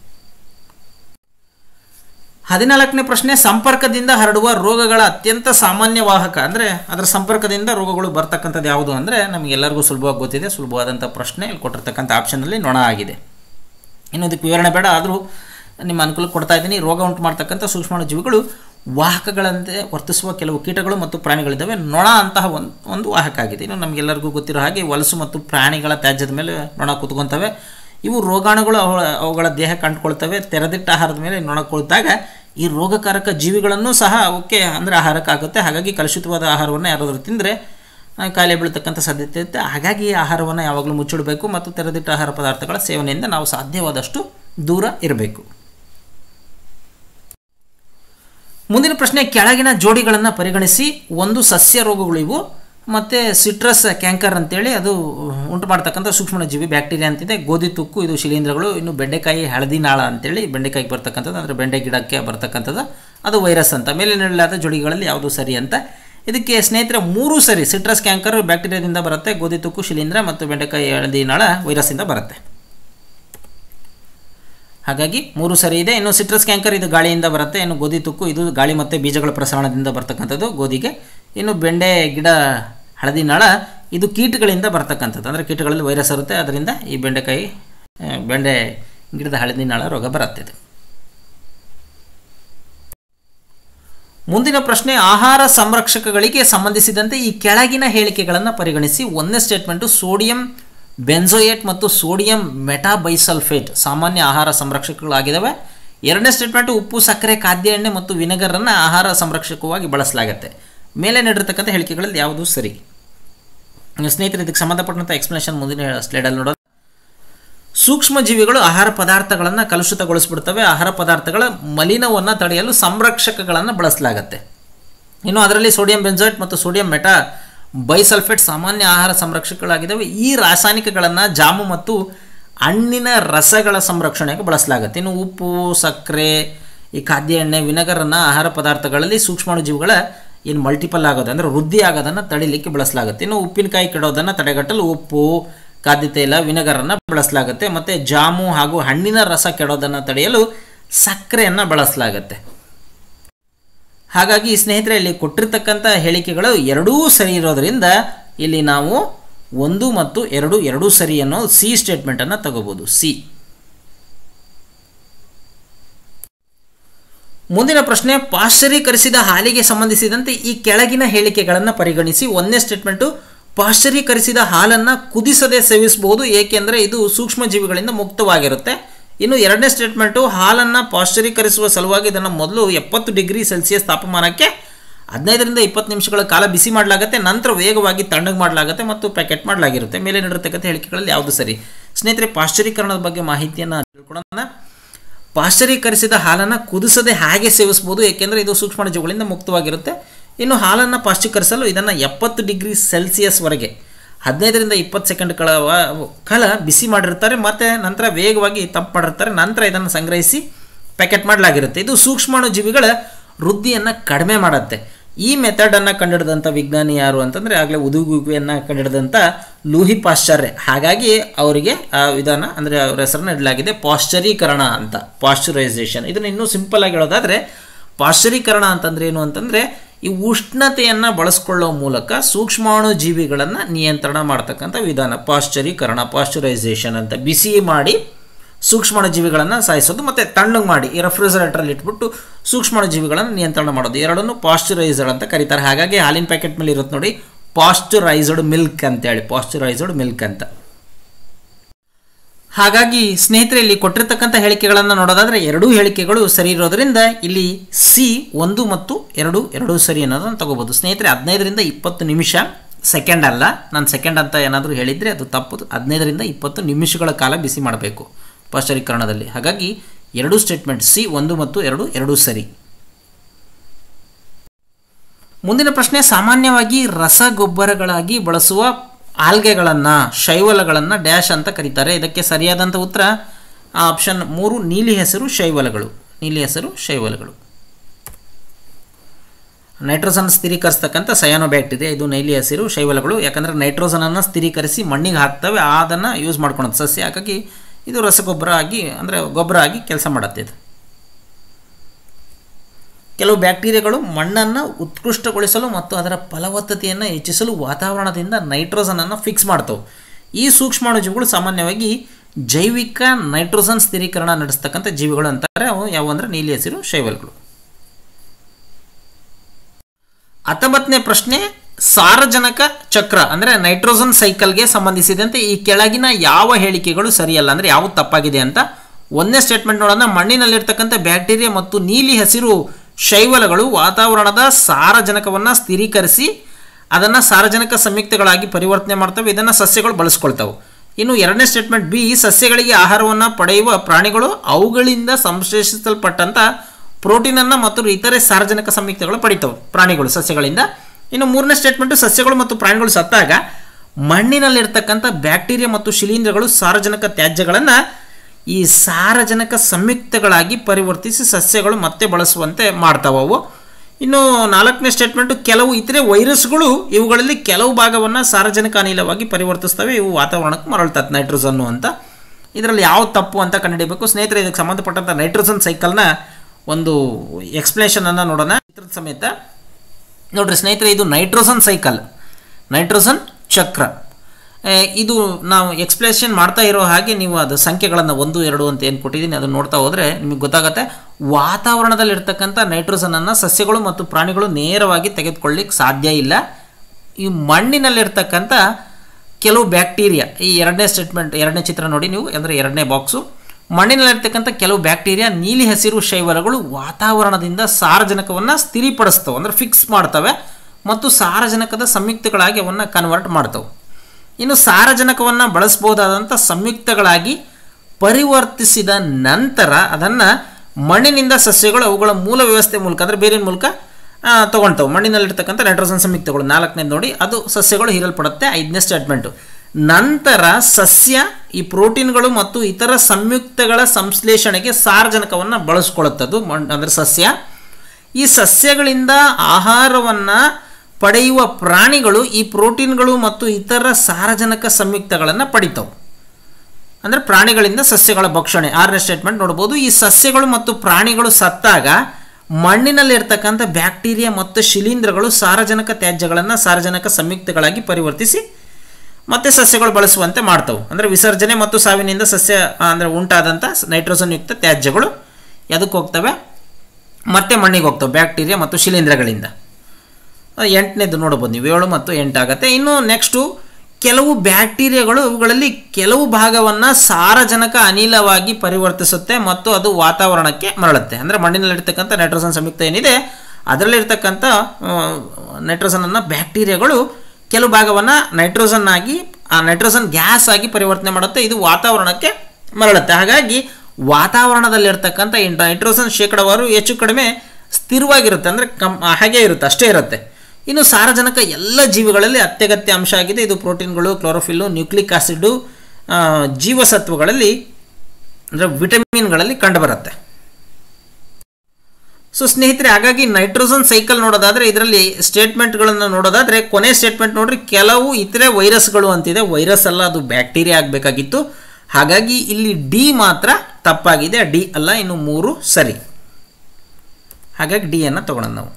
14ನೇ ಪ್ರಶ್ನೆ, ಸಂಪರ್ಕದಿಂದ ಹರಡುವ ರೋಗಗಳ ಅತ್ಯಂತ ಸಾಮಾನ್ಯ ವಾಹಕ ಅಂದರೆ ಅದರ ಸಂಪರ್ಕದಿಂದ ರೋಗಗಳು ಬರ್ತಕ್ಕಂಥದ್ದು ಯಾವುದು ಅಂದರೆ ನಮಗೆಲ್ಲರಿಗೂ ಸುಲಭವಾಗಿ ಗೊತ್ತಿದೆ. ಸುಲಭವಾದಂಥ ಪ್ರಶ್ನೆ ಇಲ್ಲಿ ಕೊಟ್ಟಿರ್ತಕ್ಕಂಥ ಆಪ್ಷನಲ್ಲಿ ನೊಣ ಆಗಿದೆ. ಇನ್ನು ಅದಕ್ಕೆ ವಿವರಣೆ ಬೇಡ, ಆದರೂ ನಿಮ್ಮ ಅನುಕೂಲಕ್ಕೆ ಕೊಡ್ತಾ ಇದ್ದೀನಿ. ರೋಗ ಉಂಟು ಮಾಡ್ತಕ್ಕಂಥ ಸೂಕ್ಷ್ಮಾಣುಜೀವಿಗಳು ವಾಹಕಗಳಂತೆ ವರ್ತಿಸುವ ಕೆಲವು ಕೀಟಗಳು ಮತ್ತು ಪ್ರಾಣಿಗಳಿದ್ದಾವೆ. ನೊಣ ಅಂತಹ ಒಂದು ವಾಹಕ ಆಗಿದೆ. ಇನ್ನು ನಮಗೆಲ್ಲರಿಗೂ ಗೊತ್ತಿರೋ ಹಾಗೆ ವಲಸು ಮತ್ತು ಪ್ರಾಣಿಗಳ ತ್ಯಾಜ್ಯದ ಮೇಲೆ ನೊಣ ಕೂತ್ಕೊತವೆ. ಇವು ರೋಗಾಣುಗಳು ಅವುಗಳ ದೇಹಕ್ಕೆ ಅಂಟ್ಕೊಳ್ತವೆ. ತೆರೆದಿಟ್ಟ ಆಹಾರದ ಮೇಲೆ ನೊಣ ಕುಳಿತಾಗ ಈ ರೋಗಕಾರಕ ಜೀವಿಗಳನ್ನು ಸಹ ಅವಕ್ಕೆ ಅಂದರೆ ಆಹಾರಕ್ಕಾಗುತ್ತೆ. ಹಾಗಾಗಿ ಕಲುಷಿತವಾದ ಆಹಾರವನ್ನು ಯಾರಾದರೂ ತಿಂದರೆ ಕಾಯಿಲೆ ಬೀಳ್ತಕ್ಕಂಥ ಸಾಧ್ಯತೆ ಇರುತ್ತೆ. ಹಾಗಾಗಿ ಈ ಆಹಾರವನ್ನು ಯಾವಾಗಲೂ ಮುಚ್ಚಿಡಬೇಕು ಮತ್ತು ತೆರೆದಿಟ್ಟ ಆಹಾರ ಪದಾರ್ಥಗಳ ಸೇವನೆಯಿಂದ ನಾವು ಸಾಧ್ಯವಾದಷ್ಟು ದೂರ ಇರಬೇಕು. ಮುಂದಿನ ಪ್ರಶ್ನೆ, ಕೆಳಗಿನ ಜೋಡಿಗಳನ್ನು ಪರಿಗಣಿಸಿ. ಒಂದು ಸಸ್ಯ ರೋಗಗಳು ಇವು, ಮತ್ತು ಸಿಟ್ರಸ್ ಕ್ಯಾಂಕರ್ ಅಂತೇಳಿ ಅದು ಉಂಟು ಮಾಡ್ತಕ್ಕಂಥ ಸೂಕ್ಷ್ಮಜೀವಿ ಬ್ಯಾಕ್ಟೀರಿಯಾ ಅಂತಿದೆ. ಗೋಧಿ ತುಕ್ಕು ಇದು ಶಿಲೀಂಧ್ರಗಳು. ಇನ್ನು ಬೆಂಡೆಕಾಯಿ ಹಳದಿ ನಾಳ ಅಂತೇಳಿ ಬೆಂಡೆಕಾಯಿಗೆ ಬರ್ತಕ್ಕಂಥದ್ದು, ಅಂದರೆ ಬೆಂಡೆ ಗಿಡಕ್ಕೆ ಬರ್ತಕ್ಕಂಥದ್ದು ಅದು ವೈರಸ್ ಅಂತ. ಮೇಲೆ ನೀಡಲಾದ ಜೋಡಿಗಳಲ್ಲಿ ಯಾವುದು ಸರಿ ಅಂತ. ಇದಕ್ಕೆ ಸ್ನೇಹಿತರೆ 3 ಸರಿ. ಸಿಟ್ರಸ್ ಕ್ಯಾಂಕರ್ ಬ್ಯಾಕ್ಟೀರಿಯಾದಿಂದ ಬರುತ್ತೆ, ಗೋಧಿ ತುಕ್ಕು ಶಿಲೀಂಧ್ರ ಮತ್ತು ಬೆಂಡೆಕಾಯಿ ಹಳದಿ ನಾಳ ವೈರಸ್ಸಿಂದ ಬರುತ್ತೆ. ಹಾಗಾಗಿ 3 ಸರಿ ಇದೆ. ಇನ್ನು ಸಿಟ್ರಸ್ ಕ್ಯಾಂಕರ್ ಇದು ಗಾಳಿಯಿಂದ ಬರುತ್ತೆ. ಇನ್ನು ಗೋಧಿ ತುಕ್ಕು ಇದು ಗಾಳಿ ಮತ್ತು ಬೀಜಗಳ ಪ್ರಸರಣದಿಂದ ಬರ್ತಕ್ಕಂಥದ್ದು ಗೋಧಿಗೆ. ಇನ್ನು ಬೆಂಡೆ ಗಿಡ ಹಳದಿ ನಾಳ ಇದು ಕೀಟಗಳಿಂದ ಬರ್ತಕ್ಕಂಥದ್ದು, ಅಂದರೆ ಕೀಟಗಳಲ್ಲಿ ವೈರಸ್ ಇರುತ್ತೆ. ಅದರಿಂದ ಈ ಬೆಂಡೆ ಗಿಡದ ಹಳದಿ ನಾಳ ರೋಗ ಬರುತ್ತೆ. ಮುಂದಿನ ಪ್ರಶ್ನೆ, ಆಹಾರ ಸಂರಕ್ಷಕಗಳಿಗೆ ಸಂಬಂಧಿಸಿದಂತೆ ಈ ಕೆಳಗಿನ ಹೇಳಿಕೆಗಳನ್ನು ಪರಿಗಣಿಸಿ. 1ನೇ ಸ್ಟೇಟ್ಮೆಂಟು ಸೋಡಿಯಂ ಬೆನ್ಜೋಯೇಟ್ ಮತ್ತು ಸೋಡಿಯಂ ಮೆಟಾಬೈಸಲ್ಫೇಟ್ ಸಾಮಾನ್ಯ ಆಹಾರ ಸಂರಕ್ಷಕಗಳಾಗಿದ್ದಾವೆ. 2ನೇ ಸ್ಟೇಟ್ಮೆಂಟು ಉಪ್ಪು, ಸಕ್ಕರೆ, ಖಾದ್ಯ ಎಣ್ಣೆ ಮತ್ತು ವಿನೆಗರನ್ನು ಆಹಾರ ಸಂರಕ್ಷಕವಾಗಿ ಬಳಸಲಾಗುತ್ತೆ. ಮೇಲೆ ನೀಡಿರ್ತಕ್ಕಂಥ ಹೇಳಿಕೆಗಳಲ್ಲಿ ಯಾವುದು ಸರಿ? ಸ್ನೇಹಿತರೆ, ಇದಕ್ಕೆ ಸಂಬಂಧಪಟ್ಟಂಥ ಎಕ್ಸ್ಪ್ಲನೇಷನ್ ಮುಂದಿನ ಸ್ಲೈಡಲ್ಲಿ ನೋಡೋದು. ಸೂಕ್ಷ್ಮ ಜೀವಿಗಳು ಆಹಾರ ಪದಾರ್ಥಗಳನ್ನು ಕಲುಷಿತಗೊಳಿಸ್ಬಿಡ್ತವೆ. ಆಹಾರ ಪದಾರ್ಥಗಳ ಮಲಿನವನ್ನು ತಡೆಯಲು ಸಂರಕ್ಷಕಗಳನ್ನು ಬಳಸಲಾಗುತ್ತೆ. ಇನ್ನು ಅದರಲ್ಲಿ ಸೋಡಿಯಂ ಬೆನ್ಜೋಯೇಟ್ ಮತ್ತು ಸೋಡಿಯಂ ಬೈಸಲ್ಫೇಟ್ ಸಾಮಾನ್ಯ ಆಹಾರ ಸಂರಕ್ಷಕಗಳಾಗಿದ್ದಾವೆ. ಈ ರಾಸಾಯನಿಕಗಳನ್ನು ಜಾಮು ಮತ್ತು ಹಣ್ಣಿನ ರಸಗಳ ಸಂರಕ್ಷಣೆಗೆ ಬಳಸಲಾಗುತ್ತೆ. ಇನ್ನು ಉಪ್ಪು, ಸಕ್ಕರೆ, ಈ ಖಾದ್ಯ ಎಣ್ಣೆ, ವಿನೆಗರನ್ನು ಆಹಾರ ಪದಾರ್ಥಗಳಲ್ಲಿ ಸೂಕ್ಷ್ಮಾಣುಜೀವಿಗಳ ಏನು ಮಲ್ಟಿಪಲ್ ಆಗೋದು ಅಂದರೆ ವೃದ್ಧಿ ಆಗೋದನ್ನು ತಡಿಲಿಕ್ಕೆ ಬಳಸಲಾಗುತ್ತೆ. ಇನ್ನು ಉಪ್ಪಿನಕಾಯಿ ಕೆಡೋದನ್ನು ತಡೆಗಟ್ಟಲು ಉಪ್ಪು, ಖಾದ್ಯ ತೈಲ, ವಿನೆಗರನ್ನು ಬಳಸಲಾಗುತ್ತೆ. ಮತ್ತು ಜಾಮು ಹಾಗೂ ಹಣ್ಣಿನ ರಸ ಕೆಡೋದನ್ನು ತಡೆಯಲು ಸಕ್ಕರೆಯನ್ನು ಬಳಸಲಾಗುತ್ತೆ. ಹಾಗಾಗಿ ಸ್ನೇಹಿತರೆ, ಇಲ್ಲಿ ಕೊಟ್ಟಿರ್ತಕ್ಕಂಥ ಹೇಳಿಕೆಗಳು ಎರಡೂ ಸರಿ ಇರೋದರಿಂದ ಇಲ್ಲಿ ನಾವು 1 ಮತ್ತು 2 ಎರಡೂ ಸರಿ ಅನ್ನೋ ಸಿ ಸ್ಟೇಟ್ಮೆಂಟನ್ನು ತಗೋಬೋದು. ಸಿ. ಮುಂದಿನ ಪ್ರಶ್ನೆ, ಪಾಶ್ಚರೀಕರಿಸಿದ ಹಾಲಿಗೆ ಸಂಬಂಧಿಸಿದಂತೆ ಈ ಕೆಳಗಿನ ಹೇಳಿಕೆಗಳನ್ನು ಪರಿಗಣಿಸಿ. 1ನೇ ಸ್ಟೇಟ್ಮೆಂಟು ಪಾಶ್ಚರೀಕರಿಸಿದ ಹಾಲನ್ನು ಕುದಿಸದೆ ಸೇವಿಸಬಹುದು, ಏಕೆಂದರೆ ಇದು ಸೂಕ್ಷ್ಮಜೀವಿಗಳಿಂದ ಮುಕ್ತವಾಗಿರುತ್ತೆ. ಇನ್ನು 2ನೇ ಸ್ಟೇಟ್ಮೆಂಟು ಹಾಲನ್ನು ಪಾಶ್ಚರೀಕರಿಸುವ ಸಲುವಾಗಿ ಇದನ್ನು ಮೊದಲು 70 ಡಿಗ್ರಿ ಸೆಲ್ಸಿಯಸ್ ತಾಪಮಾನಕ್ಕೆ 15ರಿಂದ 20 ನಿಮಿಷಗಳ ಕಾಲ ಬಿಸಿ ಮಾಡಲಾಗುತ್ತೆ. ನಂತರ ವೇಗವಾಗಿ ತಣ್ಣಗೆ ಮಾಡಲಾಗುತ್ತೆ ಮತ್ತು ಪ್ಯಾಕೆಟ್ ಮಾಡಲಾಗಿರುತ್ತೆ. ಮೇಲೆ ನೀಡಿರ್ತಕ್ಕಂಥ ಹೇಳಿಕೆಗಳಲ್ಲಿ ಯಾವುದು ಸರಿ? ಸ್ನೇಹಿತರೆ, ಪಾಶ್ಚರೀಕರಣದ ಬಗ್ಗೆ ಮಾಹಿತಿಯನ್ನು ತಿಳ್ಕೊಳ್ಳೋಣ. ಪಾಶ್ಚರೀಕರಿಸಿದ ಹಾಲನ್ನು ಕುದಿಸದೆ ಹಾಗೆ ಸೇವಿಸಬಹುದು, ಏಕೆಂದರೆ ಇದು ಸೂಕ್ಷ್ಮಾಣುಜೀವಿಗಳಿಂದ ಮುಕ್ತವಾಗಿರುತ್ತೆ. ಇನ್ನು ಹಾಲನ್ನು ಪಾಶ್ಚರೀಕರಿಸಲು ಇದನ್ನು 70 ಡಿಗ್ರಿ ಸೆಲ್ಸಿಯಸ್ವರೆಗೆ 15ರಿಂದ 20 ಸೆಕೆಂಡ್ಗಳ ಕಾಲ ಬಿಸಿ ಮಾಡಿರ್ತಾರೆ ಮತ್ತು ನಂತರ ವೇಗವಾಗಿ ತಂಪು ಮಾಡಿರ್ತಾರೆ. ನಂತರ ಇದನ್ನು ಸಂಗ್ರಹಿಸಿ ಪ್ಯಾಕೆಟ್ ಮಾಡಲಾಗಿರುತ್ತೆ. ಇದು ಸೂಕ್ಷ್ಮಾಣುಜೀವಿಗಳ ವೃದ್ಧಿಯನ್ನು ಕಡಿಮೆ ಮಾಡುತ್ತೆ. ಈ ಮೆಥಡನ್ನು ಕಂಡುಹಿಡಿದಂಥ ವಿಜ್ಞಾನಿ ಯಾರು ಅಂತಂದರೆ ಆಗಲೇ ಉದುಗುವಿಕೆಯನ್ನು ಕಂಡುಹಿಡಿದಂಥ ಲೂಯಿ ಪಾಶ್ಚರ್. ಹಾಗಾಗಿ ಅವರಿಗೆ ಆ ವಿಧಾನ ಅಂದರೆ ಅವರ ಹೆಸರನ್ನು ಇಡಲಾಗಿದೆ ಪಾಶ್ಚರೀಕರಣ ಅಂತ, ಪಾಶ್ಚರೈಸೇಷನ್. ಇದನ್ನು ಇನ್ನೂ ಸಿಂಪಲ್ ಆಗಿ ಹೇಳೋದಾದರೆ ಪಾಶ್ಚರೀಕರಣ ಅಂತಂದರೆ ಏನು ಅಂತಂದರೆ ಈ ಉಷ್ಣತೆಯನ್ನು ಬಳಸ್ಕೊಳ್ಳೋ ಮೂಲಕ ಸೂಕ್ಷ್ಮಾಣು ಜೀವಿಗಳನ್ನು ನಿಯಂತ್ರಣ ಮಾಡ್ತಕ್ಕಂಥ ವಿಧಾನ ಪಾಶ್ಚರೀಕರಣ, ಪಾಶ್ಚರೈಸೇಷನ್ ಅಂತ. ಬಿಸಿ ಮಾಡಿ ಸೂಕ್ಷ್ಮಾಣು ಜೀವಿಗಳನ್ನು ಸಾಯಿಸೋದು ಮತ್ತು ತಣ್ಣಗೆ ಮಾಡಿ ಈ ರೆಫ್ರಿಜರೇಟರಲ್ಲಿ ಇಟ್ಬಿಟ್ಟು ಸೂಕ್ಷ್ಮಾಣು ಜೀವಿಗಳನ್ನು ನಿಯಂತ್ರಣ ಮಾಡೋದು, ಎರಡನ್ನು ಪಾಶ್ಚರೈಸರ್ ಅಂತ ಕರೀತಾರೆ. ಹಾಗಾಗಿ ಹಾಲಿನ ಪ್ಯಾಕೆಟ್ ಮೇಲೆ ಇರುತ್ತೆ ನೋಡಿ ಪಾಶ್ಚರೈಸ್ಡ್ ಮಿಲ್ಕ್ ಅಂತೇಳಿ, ಪಾಶ್ಚರೈಸ್ಡ್ ಮಿಲ್ಕ್ ಅಂತ. ಹಾಗಾಗಿ ಸ್ನೇಹಿತರೆ, ಇಲ್ಲಿ ಕೊಟ್ಟಿರ್ತಕ್ಕಂಥ ಹೇಳಿಕೆಗಳನ್ನು ನೋಡೋದಾದರೆ ಎರಡೂ ಹೇಳಿಕೆಗಳು ಸರಿ ಇರೋದರಿಂದ ಇಲ್ಲಿ ಸಿ 1 ಮತ್ತು 2 ಎರಡೂ ಸರಿ ಅನ್ನೋದನ್ನು ತಗೋಬೋದು. ಸ್ನೇಹಿತರೆ, 15ರಿಂದ 20 ನಿಮಿಷ, ಸೆಕೆಂಡ್ ಅಲ್ಲ, ನಾನು ಸೆಕೆಂಡ್ ಅಂತ ಏನಾದರೂ ಹೇಳಿದರೆ ಅದು ತಪ್ಪು. 15ರಿಂದ 20 ನಿಮಿಷಗಳ ಕಾಲ ಬಿಸಿ ಮಾಡಬೇಕು ಪಾಶ್ಚರೀಕರಣದಲ್ಲಿ. ಹಾಗಾಗಿ ಎರಡೂ ಸ್ಟೇಟ್ಮೆಂಟ್ ಸಿ 1 ಮತ್ತು 2 ಎರಡೂ ಸರಿ. ಮುಂದಿನ ಪ್ರಶ್ನೆ, ಸಾಮಾನ್ಯವಾಗಿ ರಸಗೊಬ್ಬರಗಳಾಗಿ ಬಳಸುವ ಆಲ್ಗೆಗಳನ್ನು, ಶೈವಲಗಳನ್ನು ಡ್ಯಾಶ್ ಅಂತ ಕರೀತಾರೆ. ಇದಕ್ಕೆ ಸರಿಯಾದಂಥ ಉತ್ತರ ಆಪ್ಷನ್ 3 ನೀಲಿ ಹಸಿರು ಶೈವಲಗಳು. ನೀಲಿ ಹಸಿರು ಶೈವಲಗಳು. ನೈಟ್ರೋಜನ್ ಸ್ಥಿರೀಕರಿಸ್ತಕ್ಕಂಥ ಸಯಾನೋಬ್ಯಾಕ್ಟೀರಿಯಾ, ಇದು ನೀಲಿ ಹಸಿರು ಶೈವಲಗಳು. ಯಾಕಂದರೆ ನೈಟ್ರೋಜನನ್ನು ಸ್ಥಿರೀಕರಿಸಿ ಮಣ್ಣಿಗೆ ಹಾಕ್ತವೆ, ಅದನ್ನು ಯೂಸ್ ಮಾಡ್ಕೊಳೋದು ಸಸ್ಯ. ಹಾಗಾಗಿ ಇದು ರಸಗೊಬ್ಬರ ಆಗಿ, ಅಂದರೆ ಗೊಬ್ಬರ ಆಗಿ ಕೆಲಸ ಮಾಡುತ್ತೆ. ಇದು ಕೆಲವು ಬ್ಯಾಕ್ಟೀರಿಯಾಗಳು ಮಣ್ಣನ್ನು ಉತ್ಕೃಷ್ಟಗೊಳಿಸಲು ಮತ್ತು ಅದರ ಫಲವತ್ತತೆಯನ್ನು ಹೆಚ್ಚಿಸಲು ವಾತಾವರಣದಿಂದ ನೈಟ್ರೋಜನನ್ನು ಫಿಕ್ಸ್ ಮಾಡ್ತವೆ. ಈ ಸೂಕ್ಷ್ಮಾಣುಜೀವಿಗಳು ಸಾಮಾನ್ಯವಾಗಿ ಜೈವಿಕ ನೈಟ್ರೋಜನ್ ಸ್ಥಿರೀಕರಣ ನಡೆಸ್ತಕ್ಕಂಥ ಜೀವಿಗಳು ಅಂತಾರೆ. ಅವು ಯಾವುವು ಅಂದರೆ ನೀಲಿ ಹಸಿರು ಶೈವಲಗಳು. 19ನೇ ಪ್ರಶ್ನೆ, ಸಾರಜನಕ ಚಕ್ರ ಅಂದರೆ ನೈಟ್ರೋಜನ್ ಸೈಕಲ್ಗೆ ಸಂಬಂಧಿಸಿದಂತೆ ಈ ಕೆಳಗಿನ ಯಾವ ಹೇಳಿಕೆಗಳು ಸರಿಯಲ್ಲ, ಅಂದರೆ ಯಾವುದು ತಪ್ಪಾಗಿದೆ ಅಂತ. 1ನೇ ಸ್ಟೇಟ್ಮೆಂಟ್ ನೋಡೋಣ. ಮಣ್ಣಿನಲ್ಲಿರ್ತಕ್ಕಂಥ ಬ್ಯಾಕ್ಟೀರಿಯಾ ಮತ್ತು ನೀಲಿ ಹಸಿರು ಶೈವಲಗಳು ವಾತಾವರಣದ ಸಾರಜನಕವನ್ನು ಸ್ಥಿರೀಕರಿಸಿ ಅದನ್ನು ಸಾರಜನಕ ಸಂಯುಕ್ತಗಳಾಗಿ ಪರಿವರ್ತನೆ ಮಾಡ್ತವೆ. ಇದನ್ನು ಸಸ್ಯಗಳು ಬಳಸ್ಕೊಳ್ತವೆ. ಇನ್ನು 2ನೇ ಸ್ಟೇಟ್ಮೆಂಟ್ ಬಿ, ಸಸ್ಯಗಳಿಗೆ ಆಹಾರವನ್ನು ಪಡೆಯುವ ಪ್ರಾಣಿಗಳು ಅವುಗಳಿಂದ ಸಂಶ್ಲೇಷಿಸಲ್ಪಟ್ಟಂಥ ಪ್ರೋಟೀನನ್ನು ಮತ್ತು ಇತರೆ ಸಾರಜನಕ ಸಂಯುಕ್ತಗಳು ಪಡಿತವೆ ಪ್ರಾಣಿಗಳು ಸಸ್ಯಗಳಿಂದ. ಇನ್ನು 3ನೇ ಸ್ಟೇಟ್ಮೆಂಟು, ಸಸ್ಯಗಳು ಮತ್ತು ಪ್ರಾಣಿಗಳು ಸತ್ತಾಗ ಮಣ್ಣಿನಲ್ಲಿರ್ತಕ್ಕಂಥ ಬ್ಯಾಕ್ಟೀರಿಯಾ ಮತ್ತು ಶಿಲೀಂಧ್ರಗಳು ಸಾರಜನಕ ತ್ಯಾಜ್ಯಗಳನ್ನು ಈ ಸಾರಜನಕ ಸಂಯುಕ್ತಗಳಾಗಿ ಪರಿವರ್ತಿಸಿ ಸಸ್ಯಗಳು ಮತ್ತೆ ಬಳಸುವಂತೆ ಮಾಡ್ತಾವವು. ಇನ್ನು 4ನೇ ಸ್ಟೇಟ್ಮೆಂಟು, ಕೆಲವು ಇತರೆ ವೈರಸ್ಗಳು ಇವುಗಳಲ್ಲಿ ಕೆಲವು ಭಾಗವನ್ನು ಸಾರಜನಕ ಅನಿಲವಾಗಿ ಪರಿವರ್ತಿಸ್ತವೆ, ಇವು ವಾತಾವರಣಕ್ಕೆ ಮರಳ್ತದೆ ನೈಟ್ರೋಜನ್ನು ಅಂತ. ಇದರಲ್ಲಿ ಯಾವ ತಪ್ಪು ಅಂತ ಕಂಡುಹಿಡಿಯಬೇಕು. ಸ್ನೇಹಿತರೆ, ಇದಕ್ಕೆ ಸಂಬಂಧಪಟ್ಟಂಥ ನೈಟ್ರೋಜನ್ ಸೈಕಲ್ನ ಒಂದು ಎಕ್ಸ್ಪ್ಲೇಷನನ್ನು ನೋಡೋಣ ಚಿತ್ರದ ಸಮೇತ. ನೋಡ್ರಿ ಸ್ನೇಹಿತರೆ, ಇದು ನೈಟ್ರೋಜನ್ ಸೈಕಲ್, ನೈಟ್ರೋಜನ್ ಚಕ್ರ. ಇದು ನಾವು ಎಕ್ಸ್ಪ್ಲೇಷನ್ ಮಾಡ್ತಾ ಇರೋ ಹಾಗೆ ನೀವು ಅದು ಸಂಖ್ಯೆಗಳನ್ನು 1, 2 ಅಂತ ಏನು ಕೊಟ್ಟಿದ್ದೀನಿ ಅದನ್ನು ನೋಡ್ತಾ ಹೋದರೆ ನಿಮಗೆ ಗೊತ್ತಾಗುತ್ತೆ. ವಾತಾವರಣದಲ್ಲಿರ್ತಕ್ಕಂಥ ನೈಟ್ರೋಜನನ್ನು ಸಸ್ಯಗಳು ಮತ್ತು ಪ್ರಾಣಿಗಳು ನೇರವಾಗಿ ತೆಗೆದುಕೊಳ್ಳಿಕ್ಕೆ ಸಾಧ್ಯ ಇಲ್ಲ. ಈ ಮಣ್ಣಿನಲ್ಲಿರ್ತಕ್ಕಂಥ ಕೆಲವು ಬ್ಯಾಕ್ಟೀರಿಯಾ, ಈ 2ನೇ ಸ್ಟೇಟ್ಮೆಂಟ್ 2ನೇ ಚಿತ್ರ ನೋಡಿ ನೀವು, ಅಂದರೆ 2ನೇ ಬಾಕ್ಸು. ಮಣ್ಣಿನಲ್ಲಿರ್ತಕ್ಕಂಥ ಕೆಲವು ಬ್ಯಾಕ್ಟೀರಿಯಾ ನೀಲಿ ಹಸಿರು ಶೈವಲಗಳು ವಾತಾವರಣದಿಂದ ಸಾರಜನಕವನ್ನು ಸ್ಥಿರೀಪಡಿಸ್ತವೆ, ಅಂದರೆ ಫಿಕ್ಸ್ ಮಾಡ್ತವೆ ಮತ್ತು ಸಾರಜನಕದ ಸಂಯುಕ್ತಗಳಾಗಿ ಅವನ್ನು ಕನ್ವರ್ಟ್ ಮಾಡ್ತವೆ. ಇನ್ನು ಸಾರಜನಕವನ್ನು ಬಳಸ್ಬೋದಾದಂಥ ಸಂಯುಕ್ತಗಳಾಗಿ ಪರಿವರ್ತಿಸಿದ ನಂತರ ಅದನ್ನು ಮಣ್ಣಿನಿಂದ ಸಸ್ಯಗಳು ಅವುಗಳ ಮೂಲ ವ್ಯವಸ್ಥೆ ಮೂಲಕ, ಅಂದರೆ ಬೇರಿನ ಮೂಲಕ ತೊಗೊಳ್ತವೆ. ಮಣ್ಣಿನಲ್ಲಿರ್ತಕ್ಕಂಥ ನೈಟ್ರೋಜನ್ ಸಂಯುಕ್ತಗಳು 4ನೇದು ನೋಡಿ, ಅದು ಸಸ್ಯಗಳು ಹೀರಲ್ಪಡುತ್ತೆ. 5ನೇ ಸ್ಟೇಟ್ಮೆಂಟು, ನಂತರ ಸಸ್ಯ ಈ ಪ್ರೋಟೀನ್ಗಳು ಮತ್ತು ಇತರ ಸಂಯುಕ್ತಗಳ ಸಂಶ್ಲೇಷಣೆಗೆ ಸಾರಜನಕವನ್ನು ಬಳಸ್ಕೊಳ್ಳುತ್ತದು, ಅಂದರೆ ಸಸ್ಯ. ಈ ಸಸ್ಯಗಳಿಂದ ಆಹಾರವನ್ನು ಪಡೆಯುವ ಪ್ರಾಣಿಗಳು ಈ ಪ್ರೋಟೀನ್ಗಳು ಮತ್ತು ಇತರ ಸಾರಜನಕ ಸಂಯುಕ್ತಗಳನ್ನು ಪಡಿತವೆ, ಅಂದರೆ ಪ್ರಾಣಿಗಳಿಂದ ಸಸ್ಯಗಳ ಭಕ್ಷಣೆ. 6ನೇ ಸ್ಟೇಟ್ಮೆಂಟ್ ನೋಡ್ಬೋದು. ಈ ಸಸ್ಯಗಳು ಮತ್ತು ಪ್ರಾಣಿಗಳು ಸತ್ತಾಗ ಮಣ್ಣಿನಲ್ಲಿರ್ತಕ್ಕಂಥ ಬ್ಯಾಕ್ಟೀರಿಯಾ ಮತ್ತು ಶಿಲೀಂಧ್ರಗಳು ಸಾರಜನಕ ತ್ಯಾಜ್ಯಗಳನ್ನು ಸಾರಜನಕ ಸಂಯುಕ್ತಗಳಾಗಿ ಪರಿವರ್ತಿಸಿ ಮತ್ತೆ ಸಸ್ಯಗಳು ಬಳಸುವಂತೆ ಮಾಡ್ತವೆ. ಅಂದರೆ ವಿಸರ್ಜನೆ ಮತ್ತು ಸಾವಿನಿಂದ ಸಸ್ಯ ಅಂದರೆ ಉಂಟಾದಂಥ ನೈಟ್ರೋಜನ್ ಯುಕ್ತ ತ್ಯಾಜ್ಯಗಳು ಎದಕ್ಕೆ ಹೋಗ್ತವೆ, ಮತ್ತೆ ಮಣ್ಣಿಗೆ ಹೋಗ್ತವೆ ಬ್ಯಾಕ್ಟೀರಿಯಾ ಮತ್ತು ಶಿಲೀಂಧ್ರಗಳಿಂದ. 8ನೇದು ನೋಡ್ಬೋದು ನೀವು, 7 ಮತ್ತು 8 ಆಗುತ್ತೆ. ಇನ್ನು ನೆಕ್ಸ್ಟು, ಕೆಲವು ಬ್ಯಾಕ್ಟೀರಿಯಾಗಳು ಇವುಗಳಲ್ಲಿ ಕೆಲವು ಭಾಗವನ್ನು ಸಾರಜನಕ ಅನಿಲವಾಗಿ ಪರಿವರ್ತಿಸುತ್ತೆ ಮತ್ತು ಅದು ವಾತಾವರಣಕ್ಕೆ ಮರಳುತ್ತೆ. ಅಂದರೆ ಮಣ್ಣಿನಲ್ಲಿರ್ತಕ್ಕಂಥ ನೈಟ್ರೋಜನ್ ಸಂಯುಕ್ತ ಏನಿದೆ ಅದರಲ್ಲಿರ್ತಕ್ಕಂಥ ನೈಟ್ರೋಜನನ್ನು ಬ್ಯಾಕ್ಟೀರಿಯಾಗಳು ಕೆಲವು ಭಾಗವನ್ನು ನೈಟ್ರೋಜನ್ ಗ್ಯಾಸ್ ಆಗಿ ಪರಿವರ್ತನೆ ಮಾಡುತ್ತೆ, ಇದು ವಾತಾವರಣಕ್ಕೆ ಮರಳುತ್ತೆ. ಹಾಗಾಗಿ ವಾತಾವರಣದಲ್ಲಿರ್ತಕ್ಕಂಥ ನೈಟ್ರೋಜನ್ ಶೇಕಡಾವಾರು ಹೆಚ್ಚು ಕಡಿಮೆ ಸ್ಥಿರವಾಗಿರುತ್ತೆ, ಅಂದರೆ ಹಾಗೆ ಇರುತ್ತೆ, ಅಷ್ಟೇ ಇರುತ್ತೆ. ಇನ್ನು ಸಾರಜನಕ ಎಲ್ಲ ಜೀವಿಗಳಲ್ಲಿ ಅತ್ಯಗತ್ಯ ಅಂಶ ಆಗಿದೆ. ಇದು ಪ್ರೋಟೀನ್ಗಳು, ಕ್ಲೋರೋಫಿಲ್ಲು, ನ್ಯೂಕ್ಲಿಕ್ ಆಸಿಡ್ಡು, ಜೀವಸತ್ವಗಳಲ್ಲಿ ಅಂದರೆ ವಿಟಮಿನ್ಗಳಲ್ಲಿ ಕಂಡುಬರುತ್ತೆ. ಸೊ ಸ್ನೇಹಿತರೆ, ಹಾಗಾಗಿ ನೈಟ್ರೋಜನ್ ಸೈಕಲ್ ನೋಡೋದಾದರೆ ಇದರಲ್ಲಿ ಸ್ಟೇಟ್ಮೆಂಟ್ಗಳನ್ನು ನೋಡೋದಾದರೆ ಕೊನೆ ಸ್ಟೇಟ್ಮೆಂಟ್ ನೋಡ್ರಿ, ಕೆಲವು ಇತರೆ ವೈರಸ್ಗಳು ಅಂತಿದೆ. ವೈರಸ್ ಅಲ್ಲ, ಅದು ಬ್ಯಾಕ್ಟೀರಿಯಾ ಆಗಬೇಕಾಗಿತ್ತು. ಹಾಗಾಗಿ ಇಲ್ಲಿ ಡಿ ಮಾತ್ರ ತಪ್ಪಾಗಿದೆ, ಡಿ ಅಲ್ಲ, ಇನ್ನು 3 ಸರಿ. ಹಾಗಾಗಿ ಡಿ ಅನ್ನು ತಗೊಳ್ಳೋಣ ನಾವು.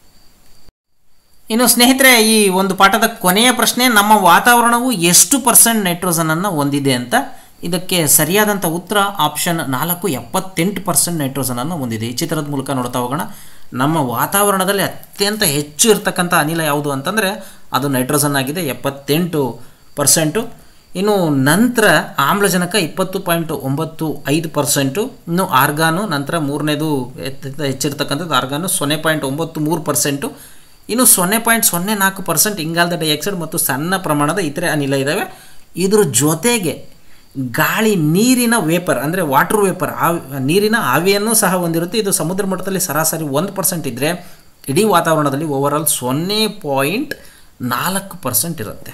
ಇನ್ನು ಸ್ನೇಹಿತರೆ, ಈ ಒಂದು ಪಾಠದ ಕೊನೆಯ ಪ್ರಶ್ನೆ, ನಮ್ಮ ವಾತಾವರಣವು ಎಷ್ಟು % ನೈಟ್ರೋಜನನ್ನು ಹೊಂದಿದೆ ಅಂತ. ಇದಕ್ಕೆ ಸರಿಯಾದಂಥ ಉತ್ತರ ಆಪ್ಷನ್ 4 78% ನೈಟ್ರೋಜನನ್ನು ಹೊಂದಿದೆ. ಈ ಚಿತ್ರದ ಮೂಲಕ ನೋಡ್ತಾ ಹೋಗೋಣ. ನಮ್ಮ ವಾತಾವರಣದಲ್ಲಿ ಅತ್ಯಂತ ಹೆಚ್ಚು ಇರತಕ್ಕಂಥ ಅನಿಲ ಯಾವುದು ಅಂತಂದರೆ ಅದು ನೈಟ್ರೋಜನ್ ಆಗಿದೆ, 78%. ಇನ್ನು ನಂತರ ಆಮ್ಲಜನಕ 20.95%. ಇನ್ನು ಆರ್ಗಾನು ನಂತರ 3ನೇದು ಹೆಚ್ಚಿರ್ತಕ್ಕಂಥದ್ದು ಆರ್ಗಾನು 0.93%. ಇನ್ನು 0.04% ಇಂಗಾಲದ ಡೈಆಕ್ಸೈಡ್ ಮತ್ತು ಸಣ್ಣ ಪ್ರಮಾಣದ ಇತರೆ ಅನಿಲ ಇದ್ದಾವೆ. ಇದ್ರ ಜೊತೆಗೆ ಗಾಳಿ ನೀರಿನ ವೇಪರ್ ಅಂದರೆ ವಾಟರ್ ವೇಪರ್ ನೀರಿನ ಆವಿಯನ್ನು ಸಹ ಹೊಂದಿರುತ್ತೆ. ಇದು ಸಮುದ್ರ ಮಟ್ಟದಲ್ಲಿ ಸರಾಸರಿ 1% ಇದ್ದರೆ ಇಡೀ ವಾತಾವರಣದಲ್ಲಿ ಓವರಾಲ್ 0.4% ಇರುತ್ತೆ.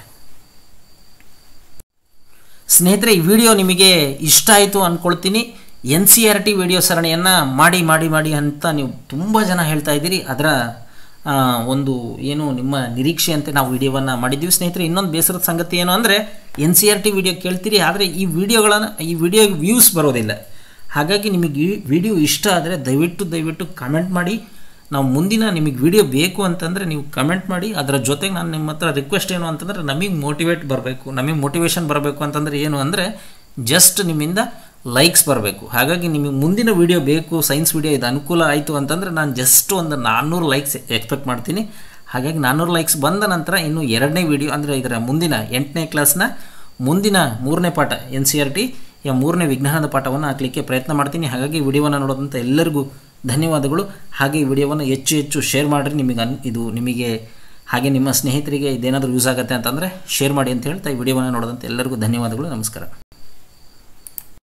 ಸ್ನೇಹಿತರೆ, ಈ ವಿಡಿಯೋ ನಿಮಗೆ ಇಷ್ಟ ಆಯಿತು ಅಂದ್ಕೊಳ್ತೀನಿ. NCERT ವಿಡಿಯೋ ಸರಣಿಯನ್ನು ಮಾಡಿ ಅಂತ ನೀವು ತುಂಬ ಜನ ಹೇಳ್ತಾ ಇದ್ದೀರಿ. ಅದರ ಒಂದು ಏನು ನಿಮ್ಮ ನಿರೀಕ್ಷೆಯಂತೆ ನಾವು ವಿಡಿಯೋವನ್ನು ಮಾಡಿದ್ದೀವಿ. ಸ್ನೇಹಿತರೆ, ಇನ್ನೊಂದು ಬೇಸರದ ಸಂಗತಿ ಏನು ಅಂದರೆ NCERT ವಿಡಿಯೋ ಕೇಳ್ತೀರಿ, ಆದರೆ ಈ ವಿಡಿಯೋಗೆ ವ್ಯೂಸ್ ಬರೋದಿಲ್ಲ. ಹಾಗಾಗಿ ನಿಮಗೆ ಈ ವಿಡಿಯೋ ಇಷ್ಟ ಆದರೆ ದಯವಿಟ್ಟು ಕಮೆಂಟ್ ಮಾಡಿ. ನಾವು ಮುಂದಿನ ನಿಮಗೆ ವಿಡಿಯೋ ಬೇಕು ಅಂತಂದರೆ ನೀವು ಕಮೆಂಟ್ ಮಾಡಿ. ಅದರ ಜೊತೆಗೆ ನಾನು ನಿಮ್ಮ ಹತ್ರ ರಿಕ್ವೆಸ್ಟ್ ಏನು ಅಂತಂದರೆ ನಮಗೆ ಮೋಟಿವೇಶನ್ ಬರಬೇಕು ಅಂತಂದರೆ ಏನು ಅಂದರೆ ಜಸ್ಟ್ ನಿಮ್ಮಿಂದ ಲೈಕ್ಸ್ ಬರಬೇಕು. ಹಾಗಾಗಿ ನಿಮಗೆ ಮುಂದಿನ ವಿಡಿಯೋ ಬೇಕು, ಸೈನ್ಸ್ ವಿಡಿಯೋ ಇದು ಅನುಕೂಲ ಆಯಿತು ಅಂತಂದರೆ ನಾನು ಜಸ್ಟ್ ಒಂದು 400 ಲೈಕ್ಸ್ ಎಕ್ಸ್ಪೆಕ್ಟ್ ಮಾಡ್ತೀನಿ. ಹಾಗಾಗಿ 400 ಲೈಕ್ಸ್ ಬಂದ ನಂತರ ಇನ್ನು 2ನೇ ವಿಡಿಯೋ ಅಂದರೆ ಇದರ ಮುಂದಿನ 8ನೇ ಕ್ಲಾಸ್ನ ಮುಂದಿನ 3ನೇ ಪಾಠ NCERT 3ನೇ ವಿಜ್ಞಾನದ ಪಾಠವನ್ನು ಹಾಕಲಿಕ್ಕೆ ಪ್ರಯತ್ನ ಮಾಡ್ತೀನಿ. ಹಾಗಾಗಿ ವಿಡಿಯೋವನ್ನು ನೋಡೋದಂಥ ಎಲ್ಲರಿಗೂ ಧನ್ಯವಾದಗಳು. ಹಾಗೆ ಈ ವಿಡಿಯೋವನ್ನು ಹೆಚ್ಚು ಶೇರ್ ಮಾಡಿರಿ. ನಿಮಗೆ ಹಾಗೆ ನಿಮ್ಮ ಸ್ನೇಹಿತರಿಗೆ ಇದೇನಾದರೂ ಯೂಸ್ ಆಗುತ್ತೆ ಅಂತಂದರೆ ಶೇರ್ ಮಾಡಿ ಅಂತ ಹೇಳ್ತಾ ಈ ವಿಡಿಯೋವನ್ನು ನೋಡೋದಂಥ ಎಲ್ಲರಿಗೂ ಧನ್ಯವಾದಗಳು. ನಮಸ್ಕಾರ.